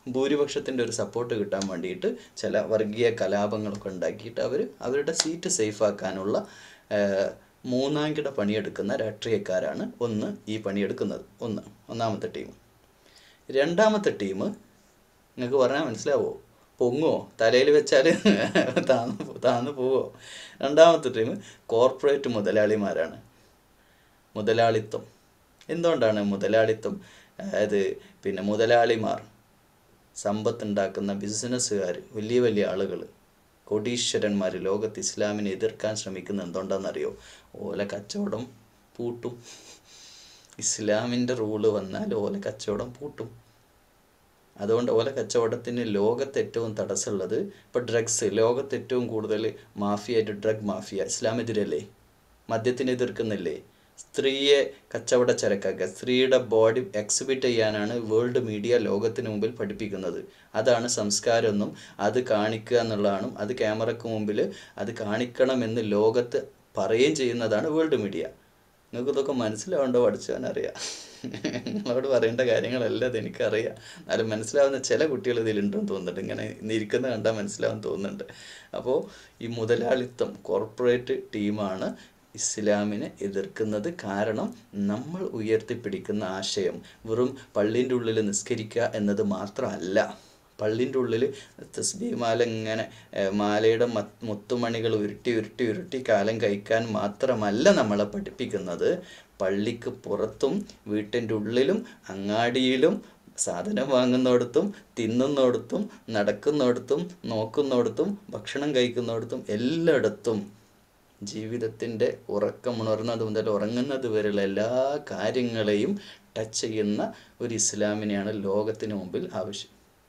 ഭൂരിപക്ഷത്തിൻ്റെ ഒരു സപ്പോർട്ട് കിട്ടാൻ വേണ്ടിയിട്ട് ചില വർഗീയ കലാപങ്ങളൊക്കെ ഉണ്ടാക്കിയിട്ട് അവരുടെ സീറ്റ് സേഫാക്കാനുള്ള മൂന്നാംകിട പണിയെടുക്കുന്ന രാഷ്ട്രീയക്കാരാണ് ഈ പണിയെടുക്കുന്നത്. ഒന്നാമത്തെ ടീം. രണ്ടാമത്തെ ടീം നിങ്ങൾക്ക് പറഞ്ഞാൽ മനസ്സിലാവോ? പൊങ്ങോ? തലയിൽ വെച്ചാൽ താന്ന് പോവോ? രണ്ടാമത്തെ ടീം കോർപ്പറേറ്റ് മുതലാളിമാരാണ്. മുതലാളിത്തം. എന്തുകൊണ്ടാണ് മുതലാളിത്തം? അതായത് മുതലാളിമാർ, സമ്പത്തുണ്ടാക്കുന്ന ബിസിനസ്സുകാർ, വലിയ വലിയ ആളുകൾ, കോടീശ്വരന്മാർ ലോകത്ത് ഇസ്ലാമിനെ എതിർക്കാൻ ശ്രമിക്കുന്നത് എന്തുകൊണ്ടാണെന്നറിയോ? ഓല കച്ചവടം പൂട്ടും. ഇസ്ലാമിൻ്റെ റൂള് വന്നാൽ ഓല കച്ചവടം പൂട്ടും. അതുകൊണ്ട് ഓല കച്ചവടത്തിന് ലോകത്ത് ഏറ്റവും തടസ്സമുള്ളത് ഇപ്പോൾ ഡ്രഗ്സ്. ലോകത്ത് ഏറ്റവും കൂടുതൽ മാഫിയായിട്ട് ഡ്രഗ് മാഫിയ. ഇസ്ലാമെതിരല്ലേ? മദ്യത്തിന് എതിർക്കുന്നില്ലേ? സ്ത്രീയെ കച്ചവട ചരക്കാക്കുക, സ്ത്രീയുടെ ബോഡി എക്സിബിറ്റ് ചെയ്യാനാണ് വേൾഡ് മീഡിയ ലോകത്തിന് മുമ്പിൽ പഠിപ്പിക്കുന്നത്. അതാണ് സംസ്കാരമെന്നും അത് കാണിക്കുക എന്നുള്ളതാണ്, അത് ക്യാമറയ്ക്ക് മുമ്പിൽ അത് കാണിക്കണമെന്ന് ലോകത്ത് പറയുകയും ചെയ്യുന്നതാണ് വേൾഡ് മീഡിയ. നിങ്ങൾക്ക് ഇതൊക്കെ മനസ്സിലാവേണ്ട പഠിച്ചവനറിയാം. നിങ്ങളോട് പറയേണ്ട കാര്യങ്ങളല്ല അത് എനിക്കറിയാം. എന്നാലും മനസ്സിലാവുന്ന ചില കുട്ടികൾ ഇതിലുണ്ടെന്ന് തോന്നുന്നുണ്ട്. ഇങ്ങനെ ഇരിക്കുന്ന കണ്ടാൽ മനസ്സിലാവാൻ തോന്നുന്നുണ്ട്. അപ്പോൾ ഈ മുതലാളിത്തം കോർപ്പറേറ്റ് ടീമാണ് ഇസ്ലാമിനെ എതിർക്കുന്നത്. കാരണം നമ്മൾ ഉയർത്തിപ്പിടിക്കുന്ന ആശയം വെറും പള്ളീൻ്റെ ഉള്ളിൽ നിസ്കരിക്കുക എന്നത് മാത്രമല്ല. പള്ളീൻ്റെ ഉള്ളിൽ തസ്ബീഹ് മാല ഇങ്ങനെ മാലയുടെ മുത്തുമണികൾ ഉരുട്ടി കാലം കഴിക്കാൻ മാത്രമല്ല നമ്മളെ പഠിപ്പിക്കുന്നത്. പള്ളിക്ക് പുറത്തും വീട്ടിൻ്റെ ഉള്ളിലും അങ്ങാടിയിലും സാധനം വാങ്ങുന്നിടത്തും തിന്നുന്നിടത്തും നടക്കുന്നിടത്തും നോക്കുന്നിടത്തും ഭക്ഷണം കഴിക്കുന്നിടത്തും എല്ലായിടത്തും ജീവിതത്തിൻ്റെ ഉറക്കമുണർന്നത് മുതൽ ഉറങ്ങുന്നത് വരെയുള്ള എല്ലാ കാര്യങ്ങളെയും ടച്ച് ചെയ്യുന്ന ഒരു ഇസ്ലാമിനെയാണ് ലോകത്തിന് മുമ്പിൽ ആവശ്യം.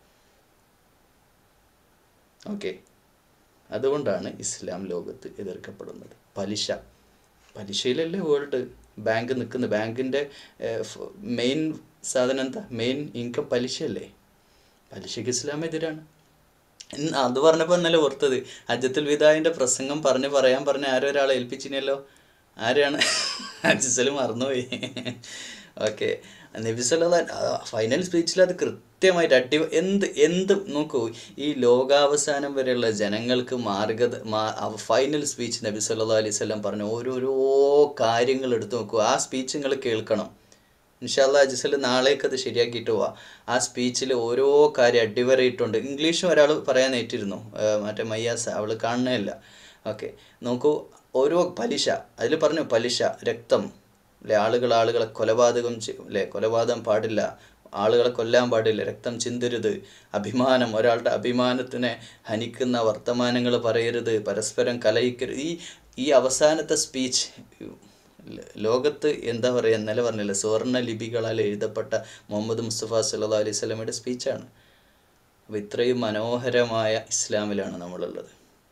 ഓക്കെ, അതുകൊണ്ടാണ് ഇസ്ലാം ലോകത്ത് എതിർക്കപ്പെടുന്നത്. പലിശയിലല്ലേ വേൾഡ് ബാങ്ക് നിൽക്കുന്നത്. ബാങ്കിൻ്റെ മെയിൻ സാധനം എന്താ? മെയിൻ ഇൻകം പലിശയല്ലേ? പലിശയ്ക്ക് ഇസ്ലാം എതിരാണ്. അത് പറഞ്ഞപ്പോൾ ഇന്നലെ ഓർത്തത്, ഹജ്ജത്തുൽ വിദാഇൻ്റെ പ്രസംഗം പറയാൻ പറഞ്ഞ ആരോ ഒരാളെ ഏൽപ്പിച്ചിനല്ലോ. ആരാണ്? അജിസൽ മറന്നുപോയി. ഓക്കെ, നബി സല്ലല്ലാഹു ഫൈനൽ സ്പീച്ചിൽ അത് കൃത്യമായിട്ട് എന്ത് നോക്കൂ, ഈ ലോകാവസാനം വരെയുള്ള ജനങ്ങൾക്ക് ഫൈനൽ സ്പീച്ച് നബി സല്ലല്ലാഹു അലൈഹി വസല്ലം പറഞ്ഞ ഓരോരോ കാര്യങ്ങൾ എടുത്തു നോക്കൂ. ആ സ്പീച്ച് നിങ്ങൾ കേൾക്കണം. ഇൻഷാ അല്ലാഹ് അജിസൽ നാളേക്ക് അത് ശരിയാക്കിയിട്ട് പോവാം. ആ സ്പീച്ചിൽ ഓരോ കാര്യം അടിവരയിട്ടുണ്ട്. ഇംഗ്ലീഷും ഒരാൾ പറയാൻ നേറ്റിരുന്നു, മറ്റേ മയ്യാസ, അവൾ കാണുന്നില്ല. ഓക്കെ, നോക്കൂ, ഓരോ പലിശ അതിൽ പറഞ്ഞു. പലിശ, രക്തം അല്ലെ, ആളുകളെ കൊലപാതകം പാടില്ല, ആളുകളെ കൊല്ലാൻ പാടില്ല, രക്തം ചിന്തരുത്, അഭിമാനം, ഒരാളുടെ അഭിമാനത്തിനെ ഹനിക്കുന്ന വർത്തമാനങ്ങൾ പറയരുത്, പരസ്പരം കലഹിക്കരുത്. ഈ അവസാനത്തെ സ്പീച്ച് ലോകത്ത് എന്താ പറയുക, ഇന്നലെ പറഞ്ഞില്ല, സുവർണ്ണ ലിപികളാൽ എഴുതപ്പെട്ട മുഹമ്മദ് മുസ്തഫ സല്ലല്ലാഹു അലൈഹി വസല്ലമയുടെ സ്പീച്ചാണ്. അപ്പോൾ ഇത്രയും മനോഹരമായ ഇസ്ലാമിലാണ് നമ്മളുള്ളത്.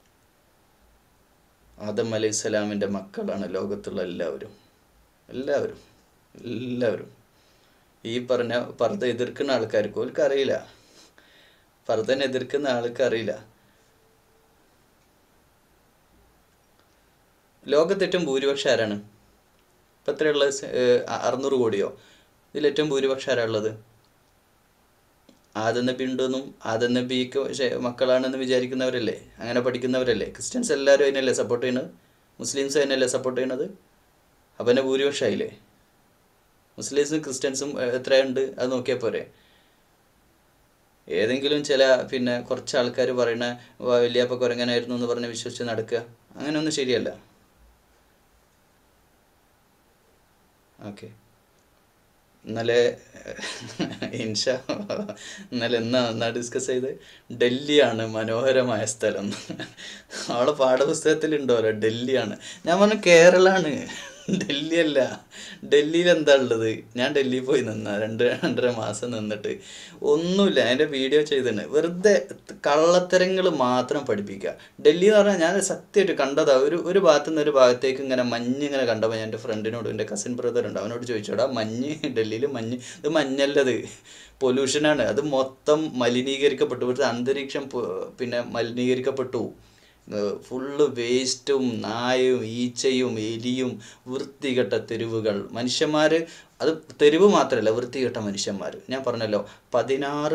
ആദം അലൈഹി സ്വലാമിൻ്റെ മക്കളാണ് ലോകത്തുള്ള എല്ലാവരും. ഈ പറഞ്ഞ പർദ്ദ എതിർക്കുന്ന ആൾക്കാർക്ക് ഓൽക്കറിയില്ല, പർദ്ദനെ എതിർക്കുന്ന ആൾക്കറിയില്ല. ലോകത്തേറ്റവും ഭൂരിപക്ഷം ആരാണ്? ഇപ്പം എത്രയുള്ളത്? 600 കോടിയോ? ഇതിലേറ്റവും ഭൂരിപക്ഷം ആരാളുള്ളത്? ആദം നബി ഉണ്ടെന്നും ആദം നബിക്ക് മക്കളാണെന്ന് വിചാരിക്കുന്നവരല്ലേ, അങ്ങനെ പഠിക്കുന്നവരല്ലേ. ക്രിസ്ത്യൻസ് എല്ലാവരും അതിനല്ലേ സപ്പോർട്ട് ചെയ്യണത്, മുസ്ലിംസ് അതിനല്ലേ സപ്പോർട്ട് ചെയ്യണത്. അപ്പം തന്നെ ഭൂരിപക്ഷമായില്ലേ. മുസ്ലിംസും ക്രിസ്ത്യൻസും എത്രയുണ്ട് അത് നോക്കിയാൽ പോരെ. ഏതെങ്കിലും ചില കുറച്ച് ആൾക്കാർ പറയണ വലിയപ്പ കുരങ്ങനായിരുന്നു എന്ന് പറഞ്ഞ് വിശ്വസിച്ച് നടക്കുക, അങ്ങനെയൊന്നും ശരിയല്ല. ഓക്കെ, ഇന്നലെ എന്നാ ഡിസ്കസ് ചെയ്ത് ഡൽഹിയാണ് മനോഹരമായ സ്ഥലം. അവളെ പാഠപുസ്തകത്തിലുണ്ടോല്ലോ ഡൽഹിയാണ്. ഞാൻ പറഞ്ഞു കേരളമാണ്, ഡൽഹി അല്ല. ഡൽഹിയിൽ എന്താ ഉള്ളത്? ഞാൻ ഡൽഹിയിൽ പോയി നിന്ന 2-2.5 മാസം നിന്നിട്ട് ഒന്നുമില്ല. അതിൻ്റെ വീഡിയോ ചെയ്തിട്ടുണ്ട്. വെറുതെ കള്ളത്തരങ്ങൾ മാത്രം പഠിപ്പിക്കുക. ഡൽഹി എന്ന് പറഞ്ഞാൽ ഞാൻ സത്യമായിട്ട് കണ്ടതാ. ഒരു ഭാഗത്തു നിന്ന് ഒരു ഭാഗത്തേക്ക് ഇങ്ങനെ മഞ്ഞിങ്ങനെ കണ്ടപ്പോൾ ഞാൻ എൻ്റെ ഫ്രണ്ടിനോട്, എൻ്റെ കസിൻ ബ്രദർ ഉണ്ട്, അവനോട് ചോദിച്ചോടാ, മഞ്ഞ് ഡൽഹിയിൽ മഞ്ഞ്, ഇത് മഞ്ഞല്ലത്, പൊല്യൂഷനാണ്. അത് മൊത്തം മലിനീകരിക്കപ്പെട്ടു. ഇവിടുത്തെ അന്തരീക്ഷം മലിനീകരിക്കപ്പെട്ടു. ഫുള്ള് വേസ്റ്റും നായയും ഈച്ചയും എലിയും, വൃത്തികെട്ട തെരുവുകൾ, മനുഷ്യന്മാർ. അത് തെരുവ് മാത്രമല്ല, വൃത്തികെട്ട മനുഷ്യന്മാർ. ഞാൻ പറഞ്ഞല്ലോ,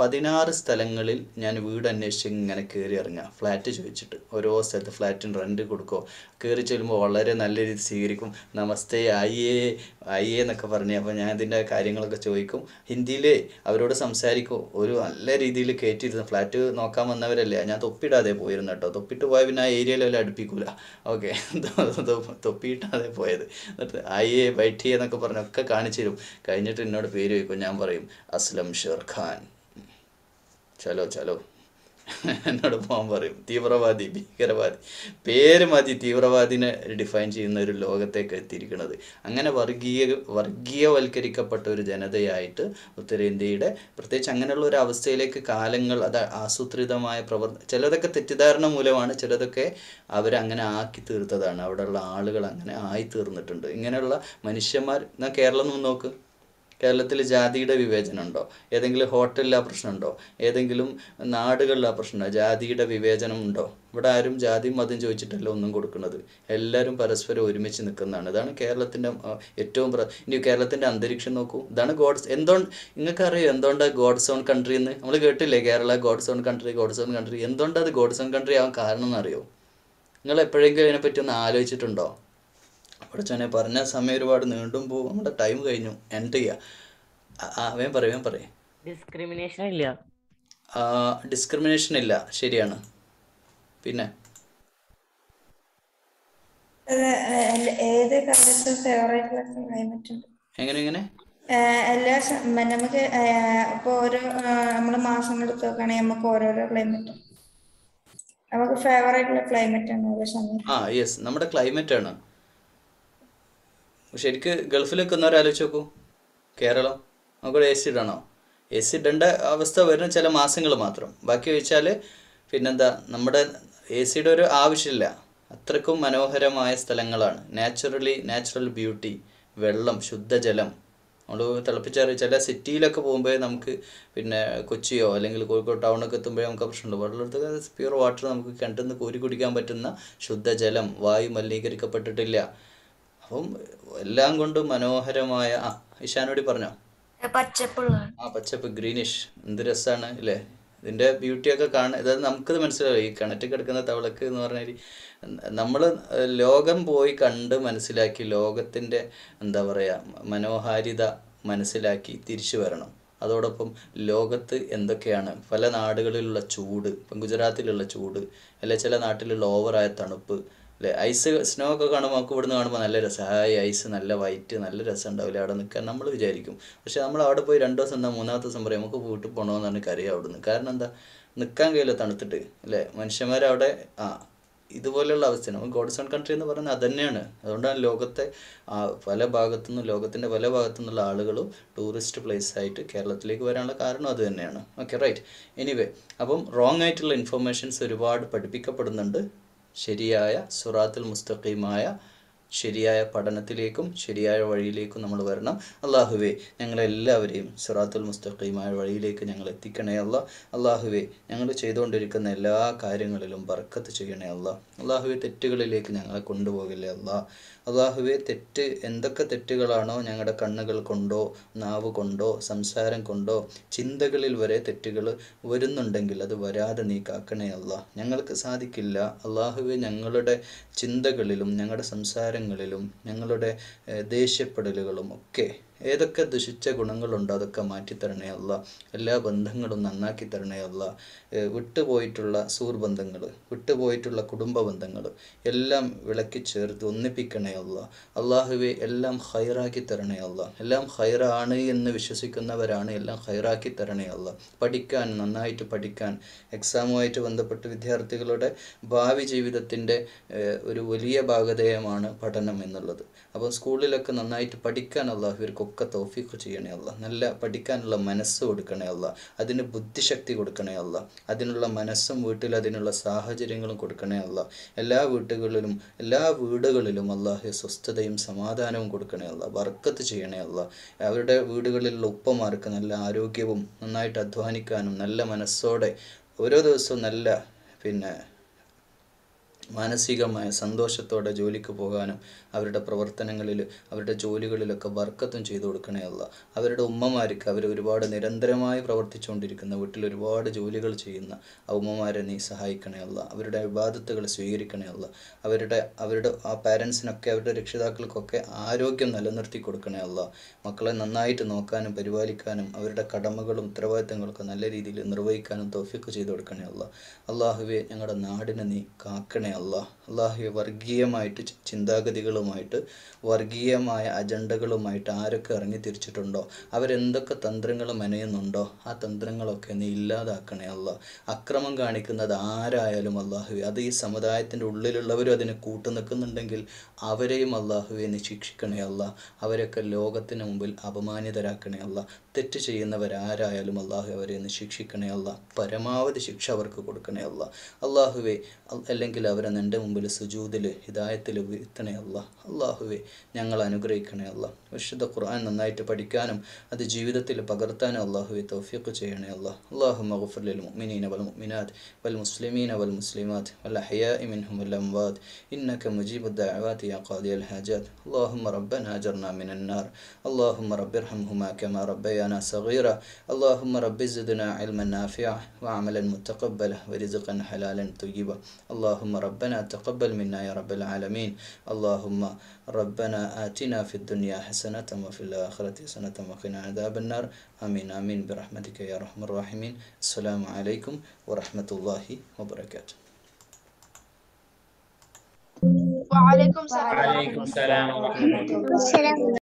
16 സ്ഥലങ്ങളിൽ ഞാൻ വീട് അന്വേഷിച്ച് ഇങ്ങനെ കയറി ഇറങ്ങുക, ഫ്ലാറ്റ് ചോദിച്ചിട്ട്. ഓരോ സ്ഥലത്ത് ഫ്ലാറ്റിന് റെൻറ്റ് കൊടുക്കുമോ, കയറി ചെല്ലുമ്പോൾ വളരെ നല്ല രീതിയിൽ സ്വീകരിക്കും. നമസ്തേ ആയിയേ ആയിയേ എന്നൊക്കെ പറഞ്ഞ് അപ്പോൾ ഞാൻ ഇതിൻ്റെ കാര്യങ്ങളൊക്കെ ചോദിക്കും. ഹിന്ദിയിൽ അവരോട് സംസാരിക്കും. ഒരു നല്ല രീതിയിൽ കയറ്റിയിരുന്നു. ഫ്ലാറ്റ് നോക്കാൻ വന്നവരല്ലേ, ഞാൻ തൊപ്പിടാതെ പോയിരുന്നു കേട്ടോ. തൊപ്പിട്ട് പോയാൽ പിന്നെ ആ ഏരിയയിലെല്ലാം അടുപ്പിക്കൂല. ഓക്കെ, തൊപ്പിയിട്ടാതെ പോയത്. എന്നിട്ട് ആയിയേ ബൈഠിയേ എന്നൊക്കെ പറഞ്ഞൊക്കെ കാണിച്ചു തരും. കഴിഞ്ഞിട്ട് എന്നോട് പേര് ചോദിക്കും. ഞാൻ പറയും അസ്ലം ഷേർ ഖാൻ. ചലോ ചലോ എന്നോട് പോകാൻ പറയും. തീവ്രവാദി, ഭീകരവാദി, പേര് മതി തീവ്രവാദിനെ ഡിഫൈൻ ചെയ്യുന്ന ഒരു ലോകത്തേക്ക് എത്തിയിരിക്കുന്നത്. അങ്ങനെ വർഗീയവൽക്കരിക്കപ്പെട്ട ഒരു ജനതയായിട്ട് ഉത്തരേന്ത്യയുടെ പ്രത്യേകിച്ച് അങ്ങനെയുള്ള ഒരു അവസ്ഥയിലേക്ക് കാലങ്ങൾ അത് ആസൂത്രിതമായ ചിലതൊക്കെ തെറ്റിദ്ധാരണ മൂലമാണ്, ചിലതൊക്കെ അവരങ്ങനെ ആക്കി തീർത്തതാണ്. അവിടെയുള്ള ആളുകൾ അങ്ങനെ ആയി തീർന്നിട്ടുണ്ട്. ഇങ്ങനെയുള്ള മനുഷ്യന്മാർ. എന്നാൽ കേരളം ഒന്ന് നോക്ക്. കേരളത്തിൽ ജാതിയുടെ വിവേചനം ഉണ്ടോ? ഏതെങ്കിലും ഹോട്ടലിൽ ആ പ്രശ്നമുണ്ടോ? ഏതെങ്കിലും നാടുകളിൽ ആ പ്രശ്നമുണ്ടോ? ജാതിയുടെ വിവേചനം ഉണ്ടോ? ഇവിടെ ആരും ജാതിയും മതം ചോദിച്ചിട്ടല്ല ഒന്നും കൊടുക്കുന്നത്. എല്ലാവരും പരസ്പരം ഒരുമിച്ച് നിൽക്കുന്നതാണ്. ഇതാണ് കേരളത്തിൻ്റെ ഏറ്റവും ഇനി കേരളത്തിൻ്റെ അന്തരീക്ഷം നോക്കൂ. ഇതാണ് നിങ്ങൾക്കറിയോ എന്തുകൊണ്ടാണ് ഗോഡ്സ് ഓൺ കൺട്രി എന്ന്? നമ്മൾ കേട്ടില്ലേ, Kerala God's own country, God's own country. എന്തുകൊണ്ടാണ് അത് ഗോഡ്സ് ഓൺ കൺട്രി ആവാൻ കാരണം എന്നറിയോ? നിങ്ങൾ എപ്പോഴെങ്കിലും അതിനെപ്പറ്റി ഒന്ന് ആലോചിച്ചിട്ടുണ്ടോ? പഠിച്ചോനെ പറഞ്ഞ സമയം ഒരുപാട് നീണ്ടും പോകും. നമ്മുടെ ടൈം കഴിഞ്ഞു. എൻഡ് ചെയ്യുക. വേഗം പറയും. ഡിസ്ക്രിമിനേഷൻ ഇല്ല. ഡിസ്ക്രിമിനേഷൻ ഇല്ല, ശരിയാണ്. പിന്നെ ഏത് കാലത്തും ഫേവറേറ്റ് ക്ലൈമറ്റ് ഉണ്ട്. എങ്ങനെ എല്ലാ നമുക്ക് ഇപ്പോൾ ഓരോ നമ്മൾ മാസങ്ങൾ എടുത്ത് നോക്കുകയാണെങ്കിൽ നമുക്ക് ഓരോരോ ക്ലൈമറ്റ്, നമുക്ക് ഫേവറേറ്റ് ക്ലൈമറ്റ് ആണ് ഓരോ സമയം. യെസ്, നമ്മുടെ ക്ലൈമറ്റ് ആണ്. ശരിക്ക് ഗൾഫിൽ നിൽക്കുന്നവരാലോചിച്ച് നോക്കൂ. കേരളം നമുക്കിവിടെ AC ഇടണോ? AC ഇടേണ്ട അവസ്ഥ വരുന്ന ചില മാസങ്ങൾ മാത്രം. ബാക്കി വെച്ചാൽ പിന്നെന്താ, നമ്മുടെ AC ഒരു ആവശ്യമില്ല. അത്രക്കും മനോഹരമായ സ്ഥലങ്ങളാണ്. നാച്ചുറൽ ബ്യൂട്ടി, വെള്ളം, ശുദ്ധജലം. നമ്മൾ തിളപ്പിച്ചാറ് ചില സിറ്റിയിലൊക്കെ പോകുമ്പോൾ നമുക്ക് പിന്നെ കൊച്ചിയോ അല്ലെങ്കിൽ കോഴിക്കോട് ടൗണൊക്കെ എത്തുമ്പോഴേ നമുക്ക് പ്രശ്നമുള്ളൂ. വെള്ളമെടുത്ത് പ്യൂർ വാട്ടർ നമുക്ക് കിണറ്റിൽ നിന്ന് കോരി കുടിക്കാൻ പറ്റുന്ന ശുദ്ധജലം, വായു മലിനീകരിക്കപ്പെട്ടിട്ടില്ല. അപ്പം എല്ലാം കൊണ്ടും മനോഹരമായ ഇഷാനോടി പറഞ്ഞോ, പച്ചപ്പ്, ഗ്രീനിഷ്, എന്ത് രസമാണ് അല്ലേ? ഇതിൻ്റെ ബ്യൂട്ടിയൊക്കെ അതായത് നമുക്കത് മനസ്സിലാവും. ഈ കിണറ്റിൽ കിടക്കുന്ന തവളക്ക് എന്ന് പറഞ്ഞാൽ നമ്മൾ ലോകം പോയി കണ്ട് മനസ്സിലാക്കി, ലോകത്തിൻ്റെ എന്താ പറയുക മനോഹാരിത മനസ്സിലാക്കി തിരിച്ചു വരണം. അതോടൊപ്പം ലോകത്ത് എന്തൊക്കെയാണ്, പല നാടുകളിലുള്ള ചൂട്, ഇപ്പം ഗുജറാത്തിലുള്ള ചൂട്, അല്ലെ ചില നാട്ടിലുള്ള ഓവറായ തണുപ്പ്, അല്ലേ? സ്നോ ഒക്കെ കാണുമ്പോൾ നമുക്ക് ഇവിടുന്ന് കാണുമ്പോൾ നല്ല രസമായി, ഐസ് നല്ല വൈറ്റ്, നല്ല രസം ഉണ്ടാവില്ല അവിടെ നിൽക്കാൻ നമ്മൾ വിചാരിക്കും. പക്ഷെ നമ്മൾ അവിടെ പോയി 2 ദിവസം എന്താ 3-ാമത്തെ ദിവസം പറയും നമുക്ക് വീട്ടിൽ പോകണമെന്ന് പറഞ്ഞ് കരയാം അവിടുന്ന്. കാരണം എന്താ, നിൽക്കാൻ കഴിയില്ല തണുത്തിട്ട്, അല്ലേ? മനുഷ്യന്മാരവിടെ ഇതുപോലെയുള്ള അവസ്ഥയാണ്. നമ്മൾ ഗോഡ്സ് ഓൺ കൺട്രി എന്ന് പറയുന്നത് അത് തന്നെയാണ്. അതുകൊണ്ടാണ് ലോകത്തിൻ്റെ പല ഭാഗത്തു നിന്നുള്ള ആളുകളും ടൂറിസ്റ്റ് പ്ലേസ് ആയിട്ട് കേരളത്തിലേക്ക് വരാനുള്ള കാരണം അത് തന്നെയാണ്. Okay, right. എനിവേ, അപ്പം റോങ് ആയിട്ടുള്ള ഇൻഫർമേഷൻസ് ഒരുപാട് പഠിപ്പിക്കപ്പെടുന്നുണ്ട്. ശരിയായ സിറാത്തുൽ മുസ്തഖീമായ ശരിയായ പഠനത്തിലേക്കും ശരിയായ വഴിയിലേക്കും നമ്മൾ വരണം. അള്ളാഹുവേ, ഞങ്ങളെല്ലാവരെയും സിറാത്തുൽ മുസ്തഖീമായ വഴിയിലേക്ക് ഞങ്ങൾ എത്തിക്കണേ അല്ലാഹ്. അള്ളാഹുവേ, ഞങ്ങൾ ചെയ്തുകൊണ്ടിരിക്കുന്ന എല്ലാ കാര്യങ്ങളിലും ബർക്കത്ത് ചെയ്യണേ അല്ലാഹ്. അള്ളാഹുവേ, തെറ്റുകളിലേക്ക് ഞങ്ങളെ കൊണ്ടുപോകില്ലേ അല്ലാഹ്. അള്ളാഹുവേ, എന്തൊക്കെ തെറ്റുകളാണോ ഞങ്ങളുടെ കണ്ണുകൾ കൊണ്ടോ നാവ് കൊണ്ടോ സംസാരം കൊണ്ടോ ചിന്തകളിൽ വരെ തെറ്റുകൾ വരുന്നുണ്ടെങ്കിൽ അത് വരാതെ നീ കാക്കണേ അല്ലാഹ്. ഞങ്ങൾക്ക് സാധിക്കില്ല അള്ളാഹുവേ, ഞങ്ങളുടെ ചിന്തകളിലും ഞങ്ങളുടെ സംസാരങ്ങളിലും ഞങ്ങളുടെ ദേഷ്യപ്പെടലുകളും ഒക്കെ ഏതൊക്കെ ദുഷിച്ച ഗുണങ്ങളുണ്ടോ അതൊക്കെ മാറ്റിത്തരണേ അല്ലാഹ്. എല്ലാ ബന്ധങ്ങളും നന്നാക്കി തരണേ അല്ലാഹ്. വിട്ടുപോയിട്ടുള്ള സുഹൃബന്ധങ്ങൾ, വിട്ടുപോയിട്ടുള്ള കുടുംബ ബന്ധങ്ങൾ എല്ലാം വിളക്കി ചേർത്ത് ഒന്നിപ്പിക്കണേ അല്ലാഹ്. അള്ളാഹുവെ, എല്ലാം ഹൈറാക്കി തരണേ അല്ലാഹ്. എല്ലാം ഹൈറാണ് എന്ന് വിശ്വസിക്കുന്നവരാണ്, എല്ലാം ഹൈറാക്കി തരണേ അല്ലാഹ്. നന്നായിട്ട് പഠിക്കാൻ, എക്സാമുമായിട്ട് ബന്ധപ്പെട്ട് വിദ്യാർത്ഥികളുടെ ഭാവി ജീവിതത്തിൻ്റെ ഒരു വലിയ ഭാഗധേയമാണ് പഠനം എന്നുള്ളത്. അപ്പോൾ സ്കൂളിലൊക്കെ നന്നായിട്ട് പഠിക്കാൻ അല്ലാഹ് ഇവർക്കൊക്കെ തൗഫീഖ് ചെയ്യണേ അല്ലാഹ്. നല്ല പഠിക്കാനുള്ള മനസ്സ് കൊടുക്കണേ അല്ലാഹ്. അതിന് ബുദ്ധിശക്തി കൊടുക്കണേ അല്ലാഹ്. അതിനുള്ള മനസ്സും വീട്ടിൽ അതിനുള്ള സാഹചര്യങ്ങളും കൊടുക്കണേ അല്ലാഹ്. എല്ലാ വീടുകളിലും അല്ലാഹ് സ്വസ്ഥതയും സമാധാനവും കൊടുക്കണേ അല്ലാഹ്. ബർക്കത്ത് ചെയ്യണേ അല്ലാഹ്. അവരുടെ വീടുകളിലുള്ള ഉപ്പമാർക്ക് നല്ല ആരോഗ്യവും നന്നായിട്ട് അധ്വാനിക്കാനും നല്ല മനസ്സോടെ ഓരോ ദിവസവും നല്ല മാനസികമായ സന്തോഷത്തോടെ ജോലിക്ക് പോകാനും അവരുടെ പ്രവർത്തനങ്ങളിൽ അവരുടെ ജോലികളിലൊക്കെ ബർക്കത്തും ചെയ്തു കൊടുക്കണേ അല്ല. അവരുടെ ഉമ്മമാർക്ക് അവർ ഒരുപാട് നിരന്തരമായി പ്രവർത്തിച്ചുകൊണ്ടിരിക്കുന്ന വീട്ടിൽ ഒരുപാട് ജോലികൾ ചെയ്യുന്ന ആ ഉമ്മമാരെ നീ സഹായിക്കണേ അല്ല. അവരുടെ ഇബാദത്തുകൾ സ്വീകരിക്കണേ അല്ല. അവരുടെ ആ പാരൻസിനൊക്കെ അവരുടെ രക്ഷിതാക്കൾക്കൊക്കെ ആരോഗ്യം നിലനിർത്തി കൊടുക്കണേ അല്ല. മക്കളെ നന്നായിട്ട് നോക്കാനും പരിപാലിക്കാനും അവരുടെ കടമകളും ഉത്തരവാദിത്തങ്ങളൊക്കെ നല്ല രീതിയിൽ നിർവഹിക്കാനും തൗഫീഖ് ചെയ്തു കൊടുക്കണേ അല്ല. അള്ളാഹുവെ ഞങ്ങളുടെ നാടിനെ നീ കാക്കണേ അല്ല. അള്ളാഹുവെ വർഗീയമായിട്ട് ചിന്താഗതികളുമായിട്ട് വർഗീയമായ അജണ്ടകളുമായിട്ട് ആരൊക്കെ ഇറങ്ങി തിരിച്ചിട്ടുണ്ടോ, അവരെന്തൊക്കെ തന്ത്രങ്ങൾ മെനയുന്നുണ്ടോ ആ തന്ത്രങ്ങളൊക്കെ നീ ഇല്ലാതാക്കണേ അല്ല. അക്രമം കാണിക്കുന്നത് ആരായാലും അള്ളാഹുവെ അത് ഈ സമുദായത്തിൻ്റെ ഉള്ളിലുള്ളവരും അതിന് കൂട്ടുനിൽക്കുന്നുണ്ടെങ്കിൽ അവരെയും അള്ളാഹുവെ നീ ശിക്ഷിക്കണേ അല്ല. അവരൊക്കെ ലോകത്തിന് മുമ്പിൽ അപമാനിതരാക്കണേ അല്ല. തെറ്റ് ചെയ്യുന്നവരാരായാലും അള്ളാഹു അവരെ ഒന്ന് ശിക്ഷിക്കണേ അല്ല. പരമാവധി ശിക്ഷ അവർക്ക് കൊടുക്കണേ അല്ല. അള്ളാഹുവെ അല്ലെങ്കിൽ അവരെ നിൻ്റെ മുമ്പിൽ സുജൂദിൽ ഹിദായത്തിൽ വീഴ്ത്തണേ അല്ല. അള്ളാഹുവെ ഞങ്ങൾ അനുഗ്രഹിക്കണേ അല്ല. വിശുദ്ധ ഖുർആൻ നന്നായിട്ട് പഠിക്കാനും അത് ജീവിതത്തിൽ പകർത്താനും അള്ളാഹുവെ തൗഫീഖ് ചെയ്യണേ അല്ല. അല്ലാഹുമ്മ ഗഫിർ ലിൽ മുഅ്മിനീന വൽ മുഅ്മിനാത്ത് വൽ മുസ്ലിമീന വൽ മുസ്ലിമാത്ത് വൽ അഹ്യാഇ മിൻഹും വൽ അംവാത് ഇന്നക മുജീബുദ് ദഅവാതി യാ ഖാദിയൽ ഹാജാത്ത്. അല്ലാഹുമ്മ റബ്ബനാ അജർനാ മിനൻ നാർ. അല്ലാഹുമ്മ റബ്ബിർഹംഹുമാ കമാ റബ്ബയാനാ സഗീറ. അല്ലാഹുമ്മ റബ്ബി സിദ്നാ ഇൽമൻ നാഫിഅ വഅമലൻ മുതഖബ്ബല വറിസ്ഖൻ ഹലാലൻ طيبا. اللهم ربنا تقبل منا يا رب العالمين. اللهم ربنا آتنا في الدنيا حسنة وفي الآخرة حسنة وقنا عذاب النار. آمين آمين برحمتك يا أرحم الراحمين. السلام عليكم ورحمة الله وبركاته. وعليكم السلام. وعليكم السلام ورحمة الله.